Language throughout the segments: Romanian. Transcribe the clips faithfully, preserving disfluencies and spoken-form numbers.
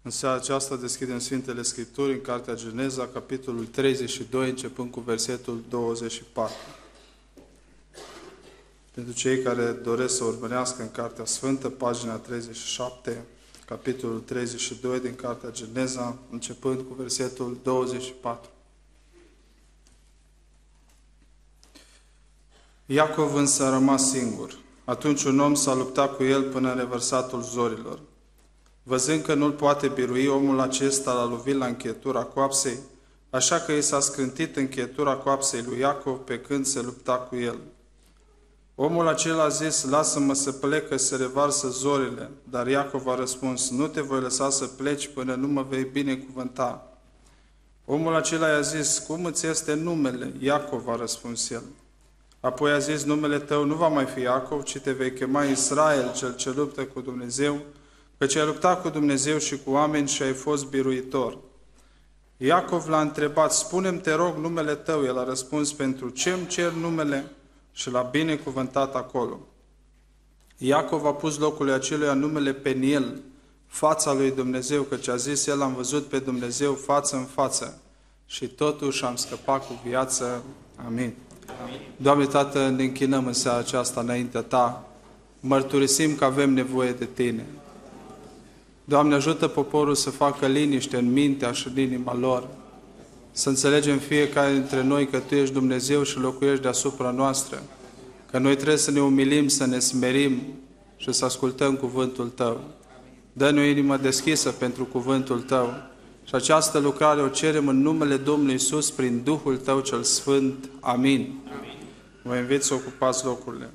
În seara aceasta deschidem Sfintele Scripturi în Cartea Geneza, capitolul treizeci și doi, începând cu versetul douăzeci și patru. Pentru cei care doresc să urmărească în Cartea Sfântă, pagina treizeci și șapte, capitolul treizeci și doi din Cartea Geneza, începând cu versetul douăzeci și patru. Iacov însă a rămas singur. Atunci un om s-a luptat cu el până în revărsatul zorilor. Văzând că nu-l poate birui, omul acesta l-a lovit la încheietura coapsei, așa că i s-a scrântit încheietura coapsei lui Iacov pe când se lupta cu el. Omul acela a zis, lasă-mă să plec, că se revarsă zorile, dar Iacov a răspuns, nu te voi lăsa să pleci până nu mă vei binecuvânta. Omul acela i-a zis, cum îți este numele? Iacov, a răspuns el. Apoi a zis, numele tău nu va mai fi Iacov, ci te vei chema Israel, cel ce luptă cu Dumnezeu, căci ai luptat cu Dumnezeu și cu oameni și ai fost biruitor. Iacov l-a întrebat, spune-mi, te rog, numele tău. El a răspuns, pentru ce îmi cer numele? Și l-a binecuvântat acolo. Iacov a pus locului aceluia numele Peniel, fața lui Dumnezeu, căci a zis, el am văzut pe Dumnezeu față în față și totuși am scăpat cu viață. Amin. Amin. Doamne Tată, ne închinăm în seara aceasta înaintea Ta, mărturisim că avem nevoie de Tine. Doamne, ajută poporul să facă liniște în mintea și în inima lor, să înțelegem fiecare dintre noi că Tu ești Dumnezeu și locuiești deasupra noastră, că noi trebuie să ne umilim, să ne smerim și să ascultăm cuvântul Tău. Dă-ne o inimă deschisă pentru cuvântul Tău și această lucrare o cerem în numele Domnului Iisus prin Duhul Tău cel Sfânt. Amin. Amin. Vă invit să ocupați locurile.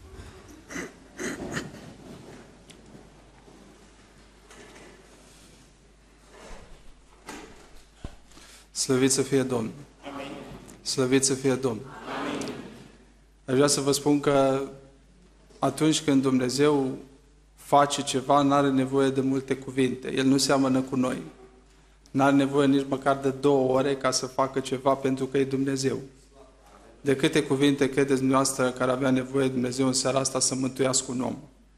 Slăvit să fie Domnul! Amin. Slăvit să fie Domnul! Amin. Aș vrea să vă spun că atunci când Dumnezeu face ceva, nu are nevoie de multe cuvinte. El nu seamănă cu noi. Nu are nevoie nici măcar de două ore ca să facă ceva, pentru că e Dumnezeu. De câte cuvinte credeți dumneavoastră care avea nevoie Dumnezeu în seara asta să mântuiască un om?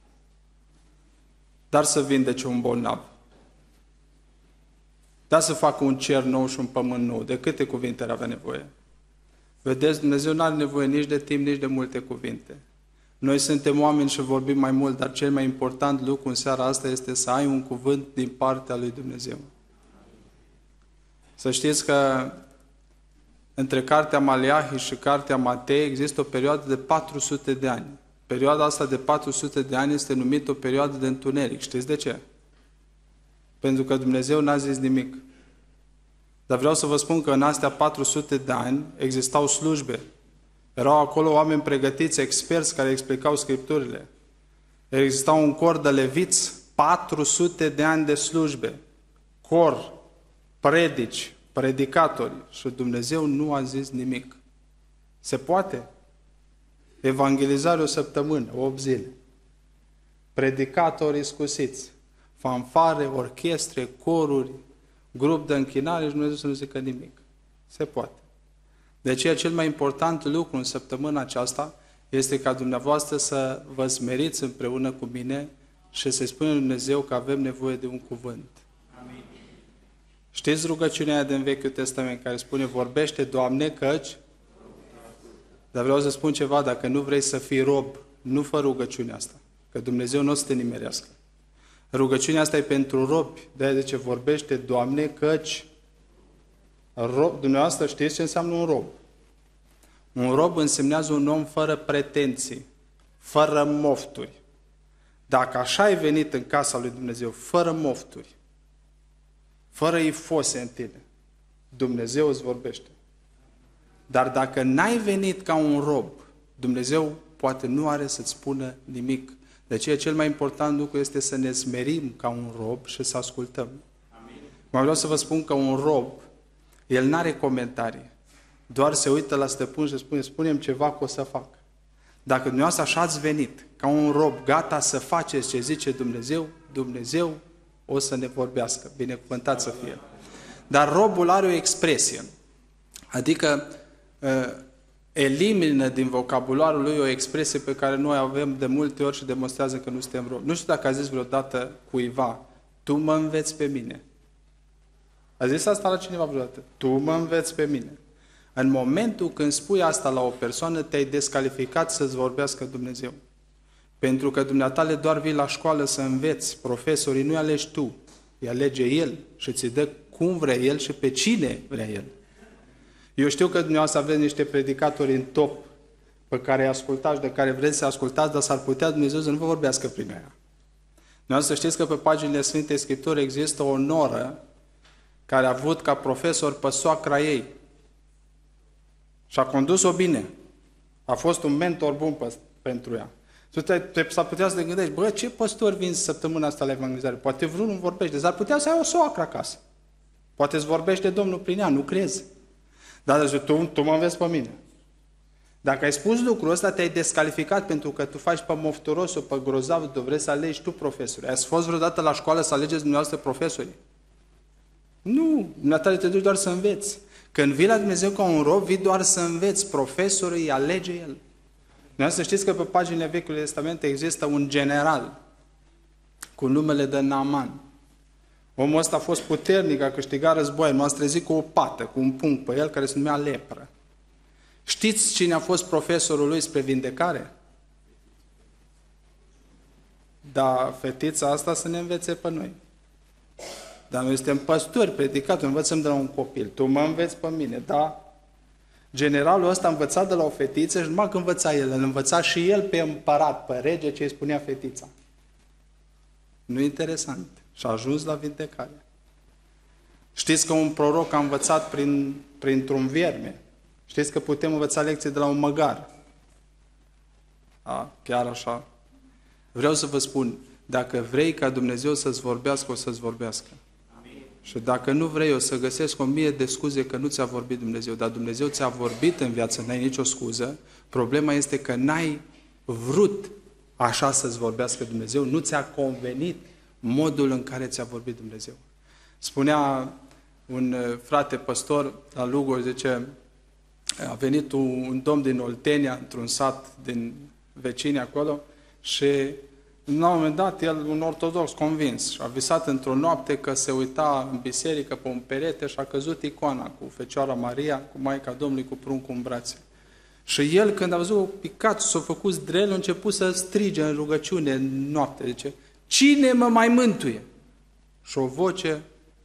Dar să vindece un bolnav. Dar să facă un cer nou și un pământ nou. De câte cuvinte ar avea nevoie? Vedeți, Dumnezeu nu are nevoie nici de timp, nici de multe cuvinte. Noi suntem oameni și vorbim mai mult, dar cel mai important lucru în seara asta este să ai un cuvânt din partea lui Dumnezeu. Să știți că între cartea Maleahi și cartea Matei există o perioadă de patru sute de ani. Perioada asta de patru sute de ani este numită o perioadă de întuneric. Știți de ce? Pentru că Dumnezeu n-a zis nimic. Dar vreau să vă spun că în astea patru sute de ani existau slujbe. Erau acolo oameni pregătiți, experți care explicau Scripturile. Exista un cor de leviți, patru sute de ani de slujbe. Cor, predici, predicatori. Și Dumnezeu nu a zis nimic. Se poate? Evangelizare o săptămână, opt zile. Predicatori iscusiți. Fanfare, orchestre, coruri, grup de închinare și Dumnezeu să nu zică nimic. Se poate. De aceea cel mai important lucru în săptămâna aceasta este ca dumneavoastră să vă smeriți împreună cu mine și să-i spunem Dumnezeu că avem nevoie de un cuvânt. Amin. Știți rugăciunea aia din Vechiul Testament care spune, vorbește, Doamne, căci... Dar vreau să spun ceva, dacă nu vrei să fii rob, nu fă rugăciunea asta, că Dumnezeu nu o să te nimerească. Rugăciunea asta e pentru robi, de-aia de ce vorbește, Doamne, căci rob, dumneavoastră știți ce înseamnă un rob. Un rob însemnează un om fără pretenții, fără mofturi. Dacă așa ai venit în casa lui Dumnezeu, fără mofturi, fără ifose în tine, Dumnezeu îți vorbește. Dar dacă n-ai venit ca un rob, Dumnezeu poate nu are să-ți spună nimic. De aceea cel mai important lucru este să ne smerim ca un rob și să ascultăm. Amin. Mai vreau să vă spun că un rob, el n-are comentarii. Doar se uită la stăpân și spune, spune-mi ceva că o să fac. Dacă dumneavoastră așa ați venit, ca un rob, gata să faceți ce zice Dumnezeu, Dumnezeu o să ne vorbească. Binecuvântat să fie. Dar robul are o expresie. Adică elimină din vocabularul lui o expresie pe care noi avem de multe ori și demonstrează că nu suntem robi. Nu știu dacă a zis vreodată cuiva, tu mă înveți pe mine. A zis asta la cineva vreodată? Tu mă înveți pe mine. În momentul când spui asta la o persoană, te-ai descalificat să-ți vorbească Dumnezeu. Pentru că dumneatale doar vii la școală să înveți, profesorii nu-i alegi tu, îi alege El și ți dă cum vrea El și pe cine vrea El. Eu știu că dumneavoastră aveți niște predicatori în top pe care îi ascultați, de care vreți să ascultați, dar s-ar putea Dumnezeu să nu vă vorbească prin aia. Dumneavoastră știți că pe paginile Sfintei Scripturi există o noră care a avut ca profesor pe soacra ei și a condus-o bine. A fost un mentor bun pe, pentru ea. S-ar putea să te gândești, bă, ce păstori vin săptămâna asta la evangelizare? Poate vreunul nu vorbește, s-ar putea să ai o soacră acasă. Poate îți vorbește Domnul prin ea, nu crezi. Dar tu, tu mă înveți pe mine. Dacă ai spus lucrul ăsta, te-ai descalificat pentru că tu faci pe mofturosul, pe grozavul, tu vrei să alegi tu profesori. Ați fost vreodată la școală să alegeți dumneavoastră profesorii? Nu, dumneavoastră te duci doar să înveți. Când vii la Dumnezeu ca un rob, vii doar să înveți, profesorul îi alege El. Dumneavoastră știți că pe paginile Vechiului Testament există un general cu numele de Naaman. Omul ăsta a fost puternic, a câștigat război, m-a trezit cu o pată, cu un punct pe el care se numea lepră. Știți cine a fost profesorul lui spre vindecare? Da, fetița asta să ne învețe pe noi. Dar noi suntem păstori, predicatori, învățăm de la un copil. Tu mă înveți pe mine, da? Generalul ăsta a învățat de la o fetiță și numai că învăța el, îl învăța și el pe împărat, pe rege, ce îi spunea fetița. Nu e interesant. Și a ajuns la vindecare. Știți că un proroc a învățat prin, printr-un vierme. Știți că putem învăța lecții de la un măgar. A, chiar așa. Vreau să vă spun, dacă vrei ca Dumnezeu să-ți vorbească, o să-ți vorbească. Amin. Și dacă nu vrei, o să găsesc o mie de scuze că nu ți-a vorbit Dumnezeu. Dar Dumnezeu ți-a vorbit în viață, n-ai nicio scuză. Problema este că n-ai vrut așa să-ți vorbească Dumnezeu. Nu ți-a convenit modul în care ți-a vorbit Dumnezeu. Spunea un frate păstor la Lugoj, zice, a venit un domn din Oltenia, într-un sat din vecini acolo, și la un moment dat, el, un ortodox convins, și a visat într-o noapte că se uita în biserică pe un perete și a căzut icoana cu Fecioara Maria, cu Maica Domnului, cu pruncul în brațe. Și el, când a văzut picat, s-a făcut zdrel, a început să strige în rugăciune în noapte. Zice, cine mă mai mântuie? Și o voce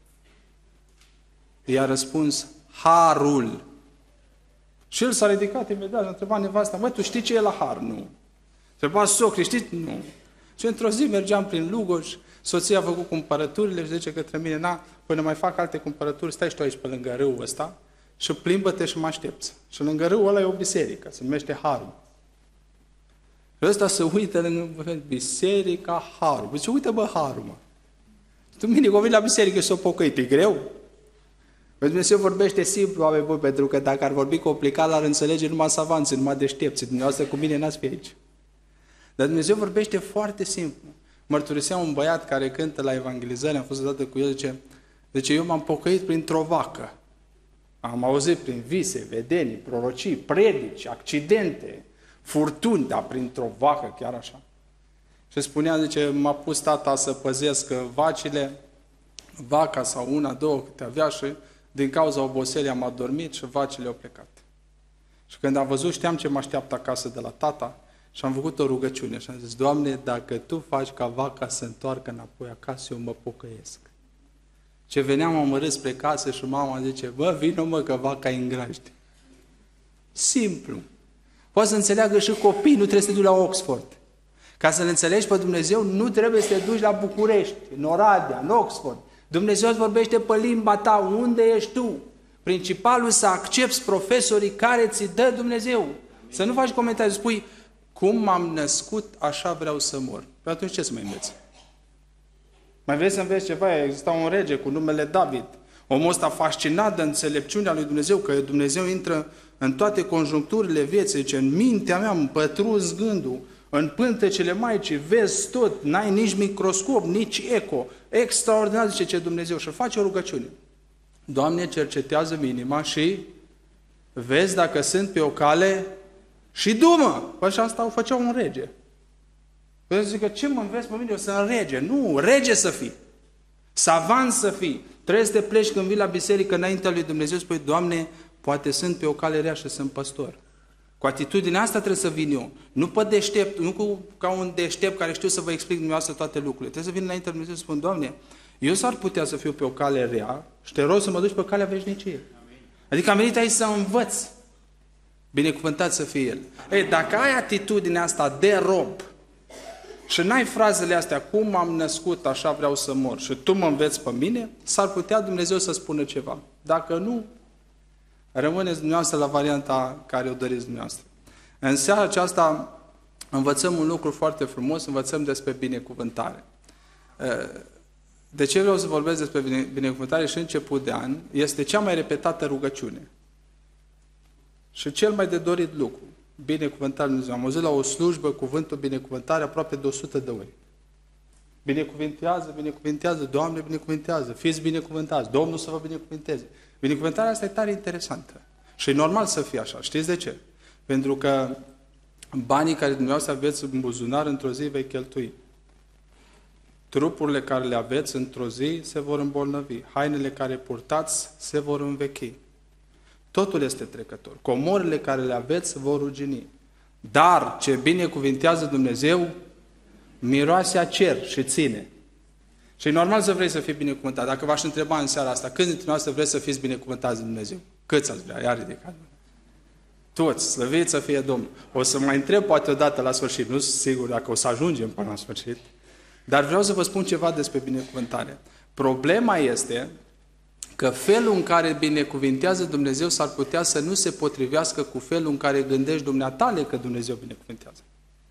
i-a răspuns, Harul. Și el s-a ridicat imediat și a întrebat nevasta, măi, tu știi ce e la har? Nu. Întreba socrii, știi? Nu. Și într-o zi mergeam prin Lugoj, soția a făcut cumpărăturile și zice către mine, na, până mai fac alte cumpărături, stai și tu aici pe lângă râul ăsta și plimbă-te și mă aștepți. Și lângă râul ăla e o biserică, se numește Harul. Și ăsta se uită lângă biserica Harul. Zice, uite bă, Harul, mă. Tu mine, că vii la biserică și s-o pocăit, e greu? Dumnezeu vorbește simplu, oameni buni, pentru că dacă ar vorbi complicat, l-ar înțelege numai savanți, numai deștepți. Dumneavoastră cu mine n-ați fi aici. Dar Dumnezeu vorbește foarte simplu. Mărturisea un băiat care cântă la evangelizare, am fost odată cu el, zice, zice eu m-am pocăit printr-o vacă. Am auzit prin vise, vedenii, prorocii, predici, accidente, furtuni, dar printr-o vacă, chiar așa. Și spunea, zice, m-a pus tata să păzesc vacile, vaca sau una, două câte avea și din cauza oboselii am adormit și vacile au plecat. Și când am văzut, știam ce mă așteaptă acasă de la tata și am făcut o rugăciune și am zis, Doamne, dacă Tu faci ca vaca să întoarcă înapoi acasă, eu mă pocăiesc. Ce veneam amărât spre casă și mama zice, bă, vină mă că vaca e în grajd. Simplu. Poți să înțeleagă și copii, nu trebuie să te duci la Oxford. Ca să-L înțelegi pe Dumnezeu, nu trebuie să te duci la București, în Oradea, în Oxford. Dumnezeu îți vorbește pe limba ta, unde ești tu. Principalul să accepți profesorii care ți dă Dumnezeu. Să nu faci comentarii, spui, cum m-am născut, așa vreau să mor. Păi atunci ce să mai înveți? Mai vrei să înveți ceva? Exista un rege cu numele David. Omul ăsta fascinat de înțelepciunea lui Dumnezeu, că Dumnezeu intră în toate conjuncturile vieții, zice, în mintea mea îmi pătrunzi gândul, în pântecele Maicii, vezi tot, n-ai nici microscop, nici eco. Extraordinar, zice ce Dumnezeu. Și face o rugăciune. Doamne, cercetează-mi inima și vezi dacă sunt pe o cale și du-mă. Păi și asta o făcea un rege. Păi zic că ce mă înveți pe mine? Eu sunt rege. Nu, rege să fii. Savant să fii. Trebuie să te pleci când vii la biserică înaintea lui Dumnezeu, spui, Doamne, poate sunt pe o cale rea și sunt păstor. Cu atitudinea asta trebuie să vin eu. Nu pe deștept, nu cu, ca un deștept care știu să vă explic dumneavoastră toate lucrurile. Trebuie să vin înaintea lui Dumnezeu și spun, Doamne, eu s-ar putea să fiu pe o cale rea și te rog să mă duci pe calea veșniciei. Adică am venit aici să învăț. Binecuvântat să fie El. Ei, dacă ai atitudinea asta de rob și n-ai frazele astea, cum am născut, așa vreau să mor, și tu mă înveți pe mine, s-ar putea Dumnezeu să spună ceva. Dacă nu, rămâneți dumneavoastră la varianta care o doriți dumneavoastră. În seara aceasta învățăm un lucru foarte frumos, învățăm despre binecuvântare. De ce vreau să vorbesc despre binecuvântare și început de an? Este cea mai repetată rugăciune. Și cel mai de dorit lucru. Binecuvântare Dumnezeu. Am auzit la o slujbă cuvântul binecuvântare aproape de o sută de ori. Binecuvintează, binecuvintează, Doamne, binecuvintează, fiți binecuvântați, Domnul să vă binecuvânteze. Binecuvântarea asta e tare interesantă. Și e normal să fie așa. Știți de ce? Pentru că banii care dumneavoastră aveți în buzunar, într-o zi vei cheltui. Trupurile care le aveți într-o zi se vor îmbolnăvi. Hainele care purtați se vor învechi. Totul este trecător. Comorile care le aveți vor rugini. Dar ce binecuvintează Dumnezeu, miroase a cer și ține. Și e normal să vrei să fii binecuvântat. Dacă v-aș întreba în seara asta, câți dintre noastre vreți să fiți binecuvântați de Dumnezeu? Câți ați vrea? Ia ridicat. Toți, slăviți să fie Domnul. O să mai întreb poate odată la sfârșit, nu sunt sigur dacă o să ajungem până la sfârșit, dar vreau să vă spun ceva despre binecuvântare. Problema este că felul în care binecuvintează Dumnezeu s-ar putea să nu se potrivească cu felul în care gândești dumneatale că Dumnezeu binecuvintează.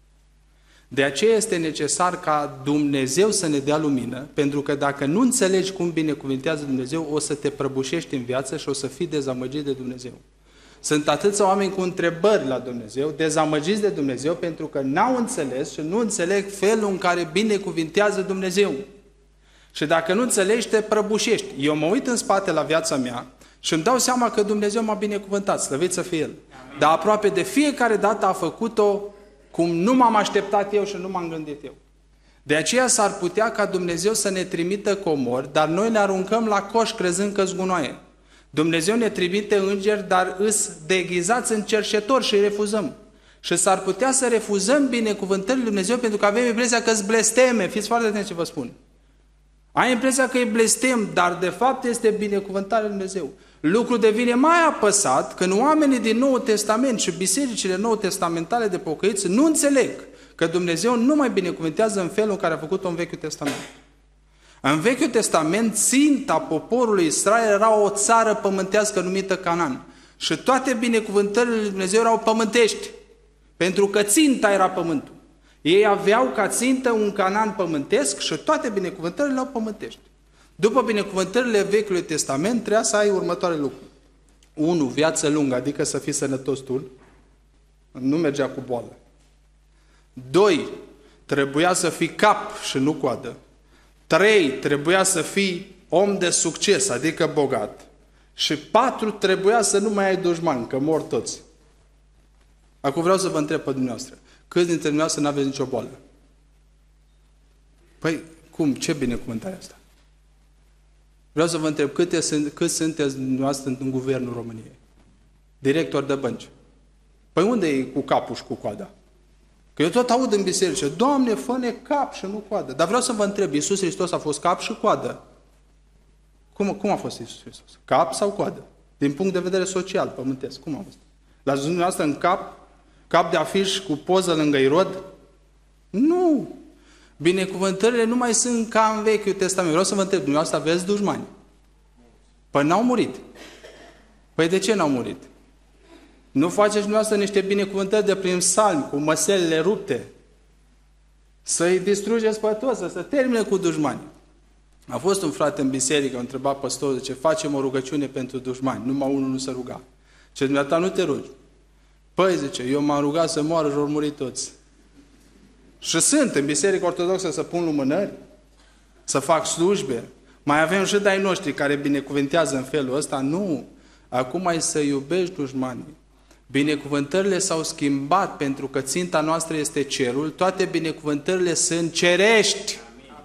De aceea este necesar ca Dumnezeu să ne dea lumină, pentru că dacă nu înțelegi cum binecuvintează Dumnezeu, o să te prăbușești în viață și o să fii dezamăgit de Dumnezeu. Sunt atâția oameni cu întrebări la Dumnezeu, dezamăgiți de Dumnezeu, pentru că n-au înțeles și nu înțeleg felul în care binecuvintează Dumnezeu. Și dacă nu înțelegi, te prăbușești. Eu mă uit în spate la viața mea și îmi dau seama că Dumnezeu m-a binecuvântat, slăvit să fie El. Dar aproape de fiecare dată a făcut-o cum nu m-am așteptat eu și nu m-am gândit eu. De aceea s-ar putea ca Dumnezeu să ne trimită comori, dar noi ne aruncăm la coș crezând că-s gunoaie. Dumnezeu ne trimite îngeri, dar îs deghizați în cerșetori și îi refuzăm. Și s-ar putea să refuzăm binecuvântările lui Dumnezeu pentru că avem impresia că-s blesteme. Fiți foarte atenți ce vă spun. Ai impresia că e blestem, dar de fapt este binecuvântarea lui Dumnezeu. Lucrul devine mai apăsat când oamenii din Noul Testament și bisericile nou-testamentale de pocăiți nu înțeleg că Dumnezeu nu mai binecuvântează în felul în care a făcut-o în Vechiul Testament. În Vechiul Testament, ținta poporului Israel era o țară pământească numită Canaan. Și toate binecuvântările lui Dumnezeu erau pământești, pentru că ținta era pământul. Ei aveau ca țintă un Canaan pământesc și toate binecuvântările erau pământești. După binecuvântările Vechiului Testament, trebuia să ai următoarele lucruri. unu. Viață lungă, adică să fii sănătos tu. Nu mergea cu boală. doi. Trebuia să fii cap și nu coadă. trei. Trebuia să fii om de succes, adică bogat. Și patru. Trebuia să nu mai ai dușmani, că mor toți. Acum vreau să vă întreb pe dumneavoastră. Câți dintre dumneavoastră nu aveți nicio boală? Păi, cum? Ce binecuvântare asta? Vreau să vă întreb, câte sunt, câți sunteți dumneavoastră în guvernul României? Director de bănci. Păi unde e cu capul și cu coada? Că eu tot aud în biserică, Doamne, fă-ne cap și nu coadă. Dar vreau să vă întreb, Iisus Hristos a fost cap și coadă? Cum, cum a fost Iisus Hristos? Cap sau coadă? Din punct de vedere social, pământesc, cum a fost? L-ați văzut dumneavoastră în cap? Cap de afiș cu poză lângă Irod? Nu! Binecuvântările nu mai sunt ca în Vechiul Testament. Vreau să vă întreb, dumneavoastră aveți dușmani? Păi n-au murit. Păi de ce n-au murit? Nu faceți dumneavoastră niște binecuvântări de prin psalmi, cu măselele rupte? Să-i distrugeți pe toți, să se termine cu dușmani. A fost un frate în biserică, a întrebat păstorul, zice, facem o rugăciune pentru dușmani. Numai unul nu se ruga. Ce dumneata nu te rogi. Păi, zice, eu m-am rugat să moară și au murit toți. Și sunt în biserică ortodoxă să pun lumânări, să fac slujbe. Mai avem și de-ai noștri care binecuvintează în felul ăsta. Nu. Acum ai să iubești dușmanii. Binecuvântările s-au schimbat pentru că ținta noastră este cerul. Toate binecuvântările sunt cerești.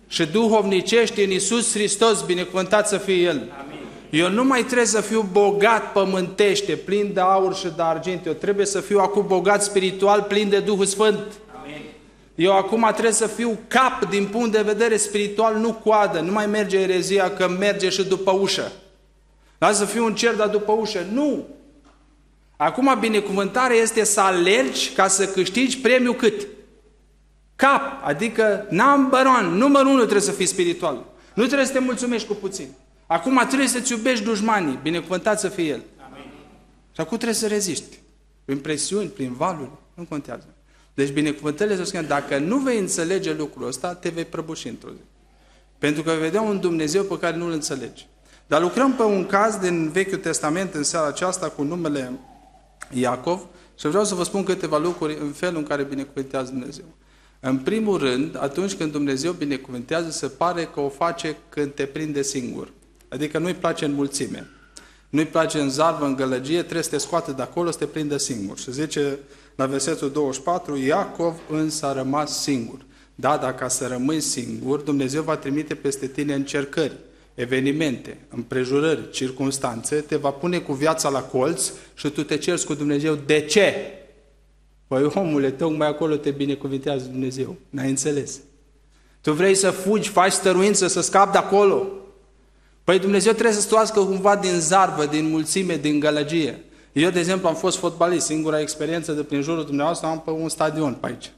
și duhovnicești în Iisus Hristos, binecuvântat să fie El. Amin. Eu nu mai trebuie să fiu bogat pământește, plin de aur și de argint. Eu trebuie să fiu acum bogat spiritual, plin de Duhul Sfânt. Amin. Eu acum trebuie să fiu cap din punct de vedere spiritual, nu coadă. Nu mai merge erezia că merge și după ușă. Lasă să fiu un cer, dar după ușă. Nu! Acum binecuvântarea este să alergi ca să câștigi premiul cât? Cap, adică number one, numărul unu trebuie să fii spiritual. Nu trebuie să te mulțumești cu puțin. Acum trebuie să-ți iubești dușmanii, binecuvântat să fie El. Amin. Și acum trebuie să reziști. Prin presiuni, prin valuri, nu contează. Deci binecuvântările să spună, dacă nu vei înțelege lucrul ăsta, te vei prăbuși într-o zi. Pentru că vei vedea un Dumnezeu pe care nu-L înțelegi. Dar lucrăm pe un caz din Vechiul Testament în seara aceasta cu numele Iacov și vreau să vă spun câteva lucruri în felul în care binecuvântează Dumnezeu. În primul rând, atunci când Dumnezeu binecuvântează, se pare că o face când te prinde singur. Adică nu-i place în mulțime. Nu-i place în zarvă, în gălăgie, trebuie să te scoate de acolo, să te prindă singur. Și zice la versetul douăzeci și patru, Iacov însă a rămas singur. Da, dacă să rămâi singur, Dumnezeu va trimite peste tine încercări, evenimente, împrejurări, circunstanțe, te va pune cu viața la colț și tu te ceri cu Dumnezeu. De ce? Păi omule, tocmai acolo te binecuvintează Dumnezeu. N-ai înțeles? Tu vrei să fugi, faci stăruință, să scapi de acolo? Păi Dumnezeu trebuie să stoască cumva din zarvă, din mulțime, din gălăgie. Eu, de exemplu, am fost fotbalist. Singura experiență de prin jurul dumneavoastră am pe un stadion pe aici.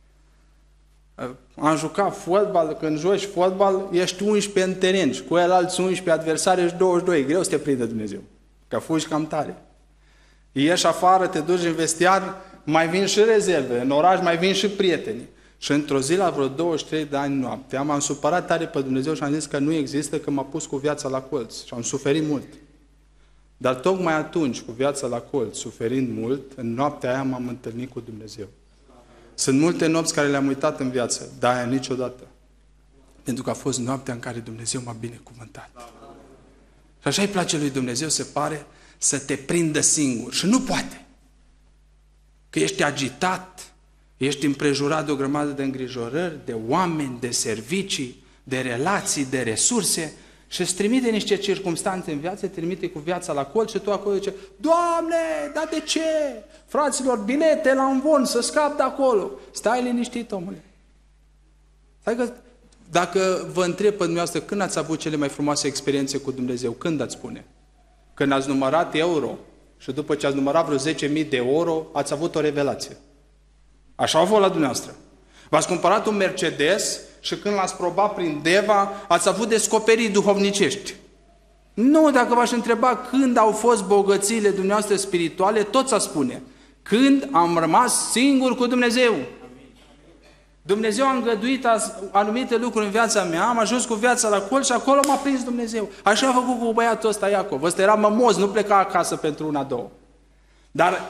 Am jucat fotbal, când joci fotbal, ești unsprezece în teren și cu el alți unsprezece adversari, ești douăzeci și doi. E greu să te prinde Dumnezeu, că fugi cam tare. Ieși afară, te duci în vestiar, mai vin și rezerve, în oraș mai vin și prietenii. Și într-o zi, la vreo douăzeci și trei de ani noaptea, m-am supărat tare pe Dumnezeu și am zis că nu există, că m-a pus cu viața la colț și am suferit mult. Dar tocmai atunci, cu viața la colț, suferind mult, în noaptea aia m-am întâlnit cu Dumnezeu. Sunt multe nopți care le-am uitat în viață, dar aia niciodată. Pentru că a fost noaptea în care Dumnezeu m-a binecuvântat. Și așa îi place lui Dumnezeu, se pare, să te prindă singur. Și nu poate. Că ești agitat, ești împrejurat de o grămadă de îngrijorări, de oameni, de servicii, de relații, de resurse și îți trimite niște circumstanțe în viață, te trimite cu viața la colț și tu acolo zice, Doamne, dar de ce? Fraților, bilete la un von, să scap de acolo. Stai liniștit, omule. Stai că, dacă vă întreb pe dumneavoastră, când ați avut cele mai frumoase experiențe cu Dumnezeu? Când ați spune? Când ați numărat euro și după ce ați numărat vreo zece mii de euro, ați avut o revelație. Așa a fost la dumneavoastră. V-ați cumpărat un Mercedes și când l-ați probat prin Deva, ați avut descoperiri duhovnicești. Nu, dacă v-aș întreba când au fost bogățiile dumneavoastră spirituale, toți a spune. Când am rămas singur cu Dumnezeu. Dumnezeu a îngăduit anumite lucruri în viața mea, am ajuns cu viața la colț și acolo m-a prins Dumnezeu. Așa a făcut cu băiatul ăsta Iacov. Ăsta era mămoz, nu pleca acasă pentru una, două. Dar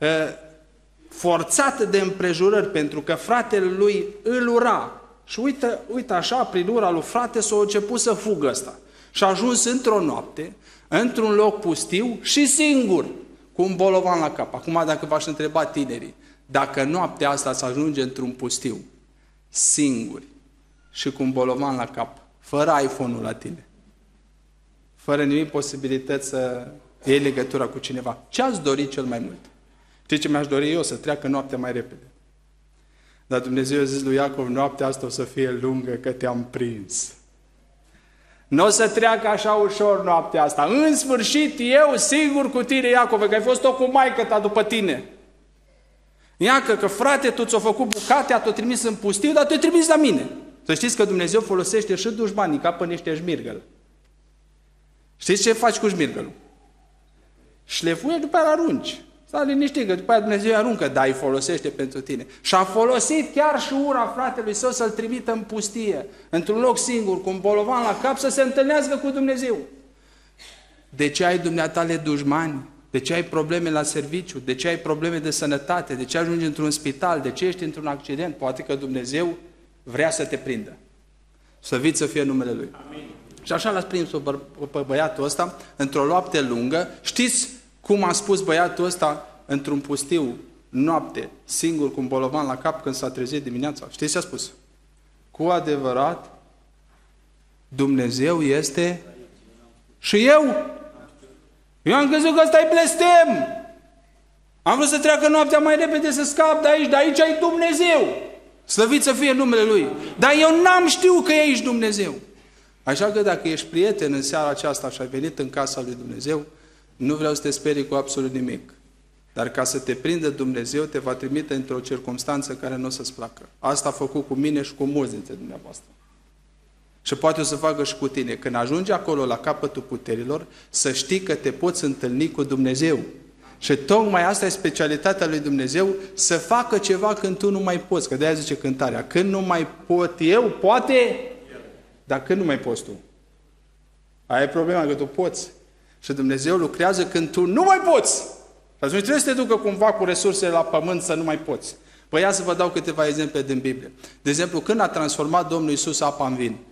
forțat de împrejurări, pentru că fratele lui îl ura. Și uite, uite așa, prin ura lui frate, s-a început să fugă ăsta. Și a ajuns într-o noapte, într-un loc pustiu și singur, cu un bolovan la cap. Acum, dacă v-aș întreba tinerii, dacă noaptea asta să ajunge într-un pustiu, singuri și cu un bolovan la cap, fără iPhone-ul la tine, fără nimic posibilități să iei legătura cu cineva, ce ați dori cel mai mult? Știi ce mi-aș dori eu? Să treacă noaptea mai repede. Dar Dumnezeu a zis lui Iacov, noaptea asta o să fie lungă, că te-am prins. Nu o să treacă așa ușor noaptea asta. În sfârșit, eu sigur cu tine, Iacov, că ai fost tot cu maică ta după tine. Iacă că frate, tu ți-o făcut bucate, tu trimis în pustiu, dar tu-i trimis la mine. Să știți că Dumnezeu folosește și dușmanii ca pe niște șmirgăl. Știți ce faci cu șmirgălul? Șlefuiești, după aia arunci. Stai liniștit, că după aia Dumnezeu îi aruncă, dar îi folosește pentru tine. Și a folosit chiar și ura fratelui său să-l trimită în pustie, într-un loc singur, cu un bolovan la cap, să se întâlnească cu Dumnezeu. De ce ai dumneatale dușmani? De ce ai probleme la serviciu? De ce ai probleme de sănătate? De ce ajungi într-un spital? De ce ești într-un accident? Poate că Dumnezeu vrea să te prindă. Slăvit să fie numele Lui. Amin. Și așa l-ați prins pe băiatul ăsta, într-o noapte lungă. Știți cum a spus băiatul ăsta într-un pustiu, noapte, singur, cu un bolovan la cap, când s-a trezit dimineața? Știți ce a spus? Cu adevărat, Dumnezeu este și eu. Eu am crezut că ăsta e blestem. Am vrut să treacă noaptea mai repede să scap de aici, dar aici e Dumnezeu. Slăvit să fie numele Lui. Dar eu n-am știut că ești Dumnezeu. Așa că dacă ești prieten în seara aceasta și ai venit în casa lui Dumnezeu, nu vreau să te sperii cu absolut nimic. Dar ca să te prindă Dumnezeu, te va trimite într-o circunstanță care nu o să-ți placă. Asta a făcut cu mine și cu mulți dintre dumneavoastră. Și poate o să facă și cu tine. Când ajungi acolo la capătul puterilor, să știi că te poți întâlni cu Dumnezeu. Și tocmai asta e specialitatea lui Dumnezeu, să facă ceva când tu nu mai poți. Că de-aia zice cântarea, când nu mai pot eu, poate, dar când nu mai poți tu. Aia e problema, că tu poți. Și Dumnezeu lucrează când tu nu mai poți. Și atunci trebuie să te ducă cumva cu resursele la pământ să nu mai poți. Păi ia să vă dau câteva exemple din Biblie. De exemplu, când a transformat Domnul Iisus apa în vin?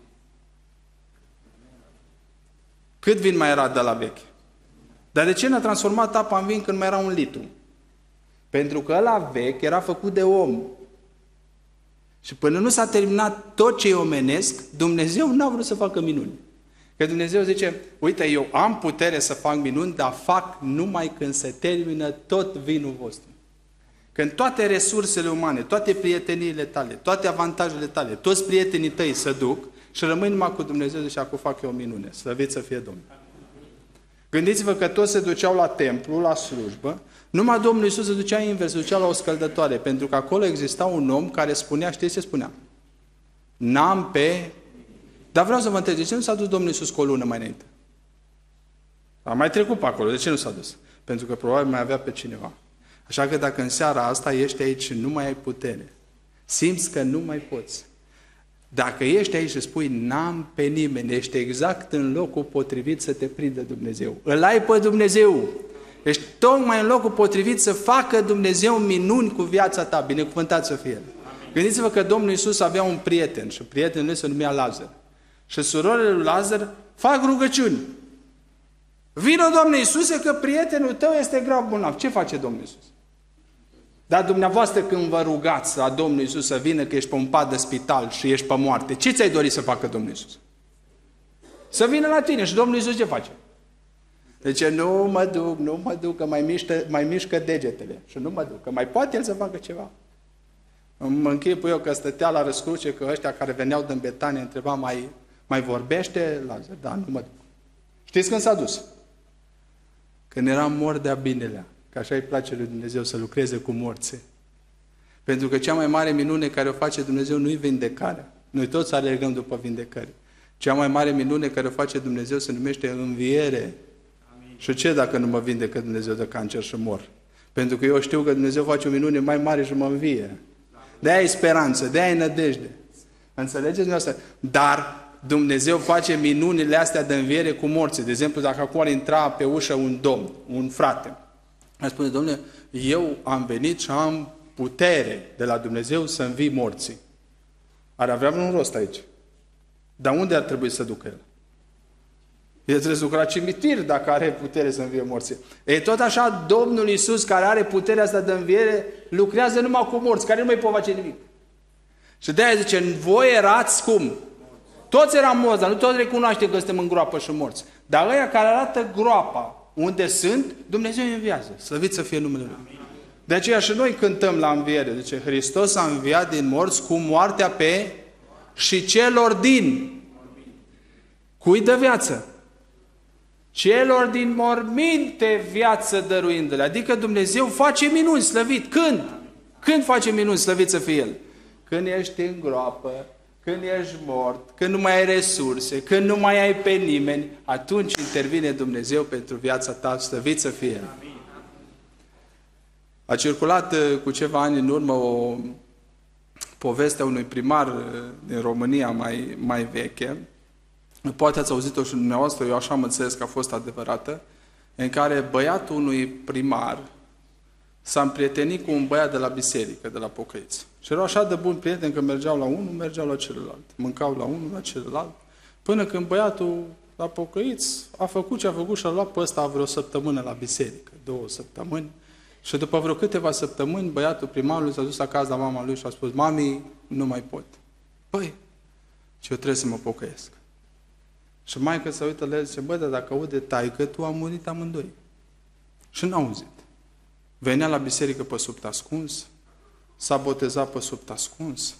Cât vin mai era de la veche? Dar de ce n-a transformat apa în vin când mai era un litru? Pentru că ăla vechi era făcut de om. Și până nu s-a terminat tot ce e omenesc, Dumnezeu n-a vrut să facă minuni. Că Dumnezeu zice, uite, eu am putere să fac minuni, dar fac numai când se termină tot vinul vostru. Când toate resursele umane, toate prieteniile tale, toate avantajele tale, toți prietenii tăi se duc și rămâi numai cu Dumnezeu, zice, acum fac eu o minune. Slăvit să fie Domnul. Gândiți-vă că toți se duceau la templu, la slujbă, numai Domnul Iisus se ducea invers, se ducea la o scăldătoare, pentru că acolo exista un om care spunea, știți ce spunea? N-am pe... Dar vreau să vă întreb, de ce nu s-a dus Domnul Iisus cu o lună mai înainte? A mai trecut pe acolo, de ce nu s-a dus? Pentru că probabil mai avea pe cineva. Așa că dacă în seara asta ești aici și nu mai ai putere, simți că nu mai poți, dacă ești aici și spui, n-am pe nimeni, ești exact în locul potrivit să te prindă Dumnezeu. Îl ai pe Dumnezeu. Ești tocmai în locul potrivit să facă Dumnezeu minuni cu viața ta. Binecuvântat să fie. Gândiți-vă că Domnul Iisus avea un prieten și prietenul lui se numea Lazar. Și surorile lui Lazar fac rugăciuni. Vino, Doamne Iisuse, că prietenul tău este grav bolnav. Ce face Domnul Iisus? Dar dumneavoastră când vă rugați la Domnul Iisus să vină că ești pe un pat de spital și ești pe moarte, ce ți-ai dorit să facă Domnul Iisus? Să vină la tine. Și Domnul Iisus ce face? Deci nu mă duc, nu mă duc, că mai mișcă, mai mișcă degetele. Și nu mă duc, că mai poate El să facă ceva. Mă închipui eu că stătea la răscruce, că ăștia care veneau din Betania întreba, mai, mai vorbește Lazar? Da, nu mă duc. Știți când s-a dus? Când era mort de-a binelea. Că așa îi place lui Dumnezeu să lucreze cu morții. Pentru că cea mai mare minune care o face Dumnezeu nu-i vindecarea. Noi toți alergăm după vindecări. Cea mai mare minune care o face Dumnezeu se numește înviere. Amin. Și ce dacă nu mă vindecă Dumnezeu de cancer și mor? Pentru că eu știu că Dumnezeu face o minune mai mare și mă învie. De-aia e speranță, de-aia e nădejde. Înțelegeți dumneavoastră? Dar Dumnezeu face minunile astea de înviere cu morții. De exemplu, dacă acum ar intra pe ușă un domn, un frate, ar spune, Dom'le, eu am venit și am putere de la Dumnezeu să învii morții. Ar avea un rost aici. Dar unde ar trebui să ducă el? El trebuie să ducă la cimitir dacă are putere să învie morții. E tot așa, Domnul Iisus, care are puterea asta de înviere, lucrează numai cu morți, care nu mai pot face nimic. Și de-aia zice, voi erați cum? Toți eram morți, dar nu toți recunoaște că suntem în groapă și morți. Dar ăia care arată groapa unde sunt, Dumnezeu îi înviază. Slăvit să fie numele Lui. De aceea și noi cântăm la înviere. Zice, Hristos a înviat din morți cu moartea pe și celor din. Cui dă viață? Celor din morminte viață dăruindu-le. Adică Dumnezeu face minuni, slăvit. Când? Când face minuni, slăvit să fie El? Când ești în groapă, când ești mort, când nu mai ai resurse, când nu mai ai pe nimeni, atunci intervine Dumnezeu pentru viața ta, slăvit să fie El. A circulat cu ceva ani în urmă o poveste a unui primar din România mai, mai veche, poate ați auzit-o și dumneavoastră, eu așa mă înțeles că a fost adevărată, în care băiatul unui primar s-a împrietenit cu un băiat de la biserică, de la pocăiți. Și erau așa de buni prieteni că mergeau la unul, mergeau la celălalt. Mâncau la unul, la celălalt. Până când băiatul la pocăiți a făcut ce a făcut și a luat pe ăsta vreo săptămână la biserică. Două săptămâni. Și după vreo câteva săptămâni, băiatul primarului s-a dus acasă la mama lui și a spus, mami, nu mai pot. Păi, și eu trebuie să mă pocăiesc. Și maică se uită la el și zice, bă, dar dacă aude taică, tu am murit amândoi. Și n-a auzit. Venea la biserică pe sub ascuns, s-a botezat pe sub ascuns.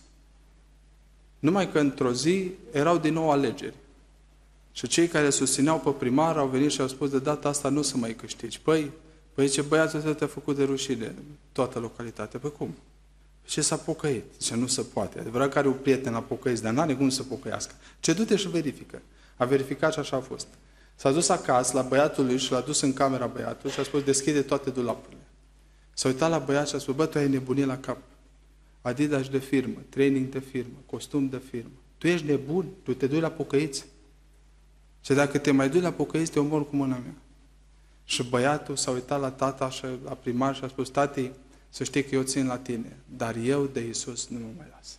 Numai că într-o zi erau din nou alegeri. Și cei care susțineau pe primar au venit și au spus, de data asta nu să mai câștigi. Păi, păi zice, băiatul ăsta te-a făcut de rușine toată localitatea. Păi cum? Ce s-a pocăit? Zice, nu se poate. Adevărat că are un prieten la pocăiți, dar n-are cum să pocăiască. Ce du-te și verifică. A verificat și așa a fost. S-a dus acasă la băiatul lui și l-a dus în camera băiatului și a spus, deschide toate dulapurile. S-a uitat la băiat și a spus, bă, tu ai nebunit la cap. Adidas de firmă, training de firmă, costum de firmă. Tu ești nebun, tu te duci la pocăiți. Și dacă te mai duci la pocăiți, te omor cu mâna mea. Și băiatul s-a uitat la tata și la primar și a spus, tati, să știi că eu țin la tine, dar eu de Iisus nu mă mai las.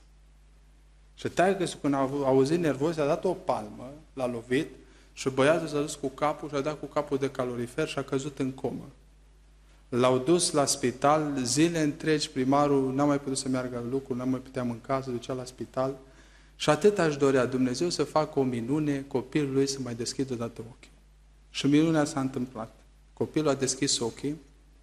Și taică când a auzit nervos, a dat o palmă, l-a lovit și băiatul s-a dus cu capul și a dat cu capul de calorifer și a căzut în comă. L-au dus la spital, zile întregi, primarul n-a mai putut să meargă la lucru, n-a mai putea mânca, se ducea la spital. Și atât aș dorea Dumnezeu să facă o minune, copilul lui să mai deschidă odată ochii. Și minunea s-a întâmplat. Copilul a deschis ochii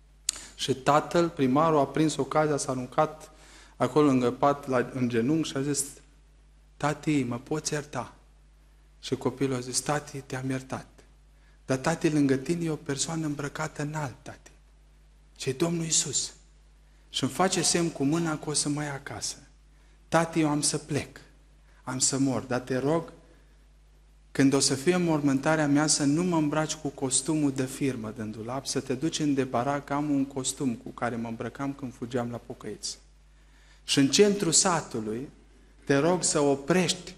și tatăl, primarul, a prins ocazia, s-a aruncat acolo lângă pat, la, în genunchi și a zis, tati, mă poți ierta? Și copilul a zis, tati, te-am iertat. Dar tati, lângă tine e o persoană îmbrăcată înalt, tati. Și-i Domnul Iisus. Și îmi face semn cu mâna că o să mă ia acasă. Tati, eu am să plec. Am să mor, dar te rog, când o să fie mormântarea mea, să nu mă îmbraci cu costumul de firmă din dulap, să te duci în debarac, că am un costum cu care mă îmbrăcam când fugeam la pocăiți. Și în centrul satului, te rog să oprești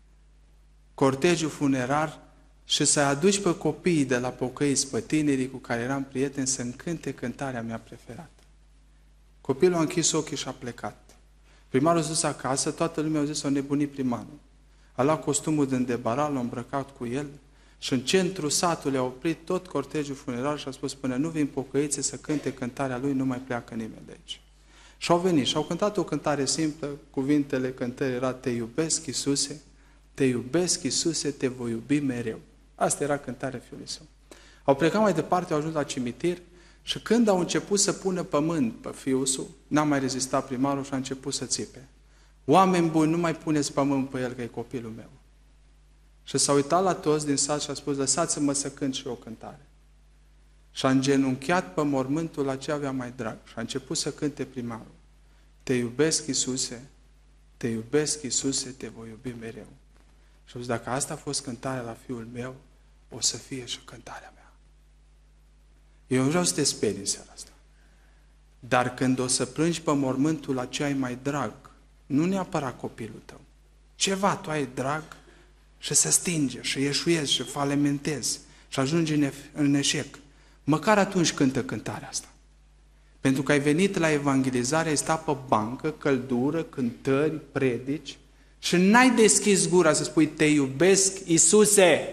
cortegiul funerar și să aduci pe copiii de la pocăiți, pe tinerii cu care eram prieteni, să încânte cântarea mea preferată. Copilul a închis ochii și a plecat. Primarul s-a dus acasă, toată lumea a zis, o nebunit primarul. A luat costumul din debaral, l-a îmbrăcat cu el și în centrul satului a oprit tot cortegiul funerar și a spus, până nu vin pocăiții să cânte cântarea lui, nu mai pleacă nimeni de aici. Și au venit și au cântat o cântare simplă, cuvintele cântării era, te iubesc, Iisuse, te iubesc, Iisuse, te voi iubi mereu. Asta era cântarea fiului său. Au plecat mai departe, au ajuns la cimitir și când au început să pună pământ pe fiul său, n-a mai rezistat primarul și a început să țipe. Oameni buni, nu mai puneți pământ pe el, că e copilul meu. Și s-a uitat la toți din sat și a spus, lăsați-mă să cânt și eu o cântare. Și a îngenunchiat pe mormântul la ce avea mai drag. Și a început să cânte primarul. Te iubesc, Iisuse, te iubesc, Iisuse, te voi iubi mereu. Și a zis, dacă asta a fost cântarea la fiul meu, o să fie și cântarea mea. Eu nu vreau să te sperii în seara asta. Dar când o să plângi pe mormântul la ce ai mai drag, nu neapărat copilul tău, ceva tu ai drag și se stinge, și ieșuiezi, și falimentezi, și ajungi în, în eșec. Măcar atunci cântă cântarea asta. Pentru că ai venit la evangelizare, ai stat pe bancă, căldură, cântări, predici, și n-ai deschis gura să spui, te iubesc, Iisuse.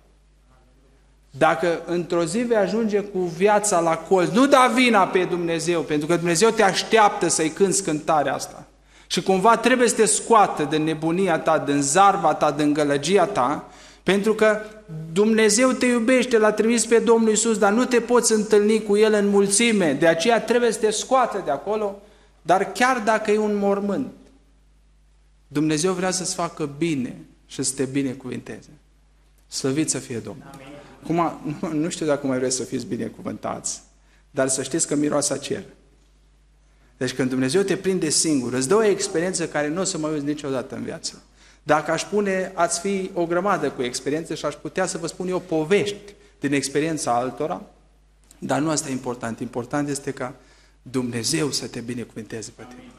Dacă într-o zi vei ajunge cu viața la colț, nu da vina pe Dumnezeu, pentru că Dumnezeu te așteaptă să-i cânți cântarea asta. Și cumva trebuie să te scoată din nebunia ta, din zarva ta, din gălăgia ta, pentru că Dumnezeu te iubește, l-a trimis pe Domnul Iisus, dar nu te poți întâlni cu El în mulțime, de aceea trebuie să te scoată de acolo, dar chiar dacă e un mormânt, Dumnezeu vrea să-ți facă bine și să te binecuvinteze. Slăvit să fie Domnul. Acum, nu, nu știu dacă mai vreți să fiți binecuvântați, dar să știți că miroase a cer. Deci când Dumnezeu te prinde singur, îți dă o experiență care nu o să mai uiți niciodată în viață. Dacă aș spune, ați fi o grămadă cu experiențe și aș putea să vă spun eu povești din experiența altora, dar nu asta e important. Important este ca Dumnezeu să te binecuvinteze pe tine.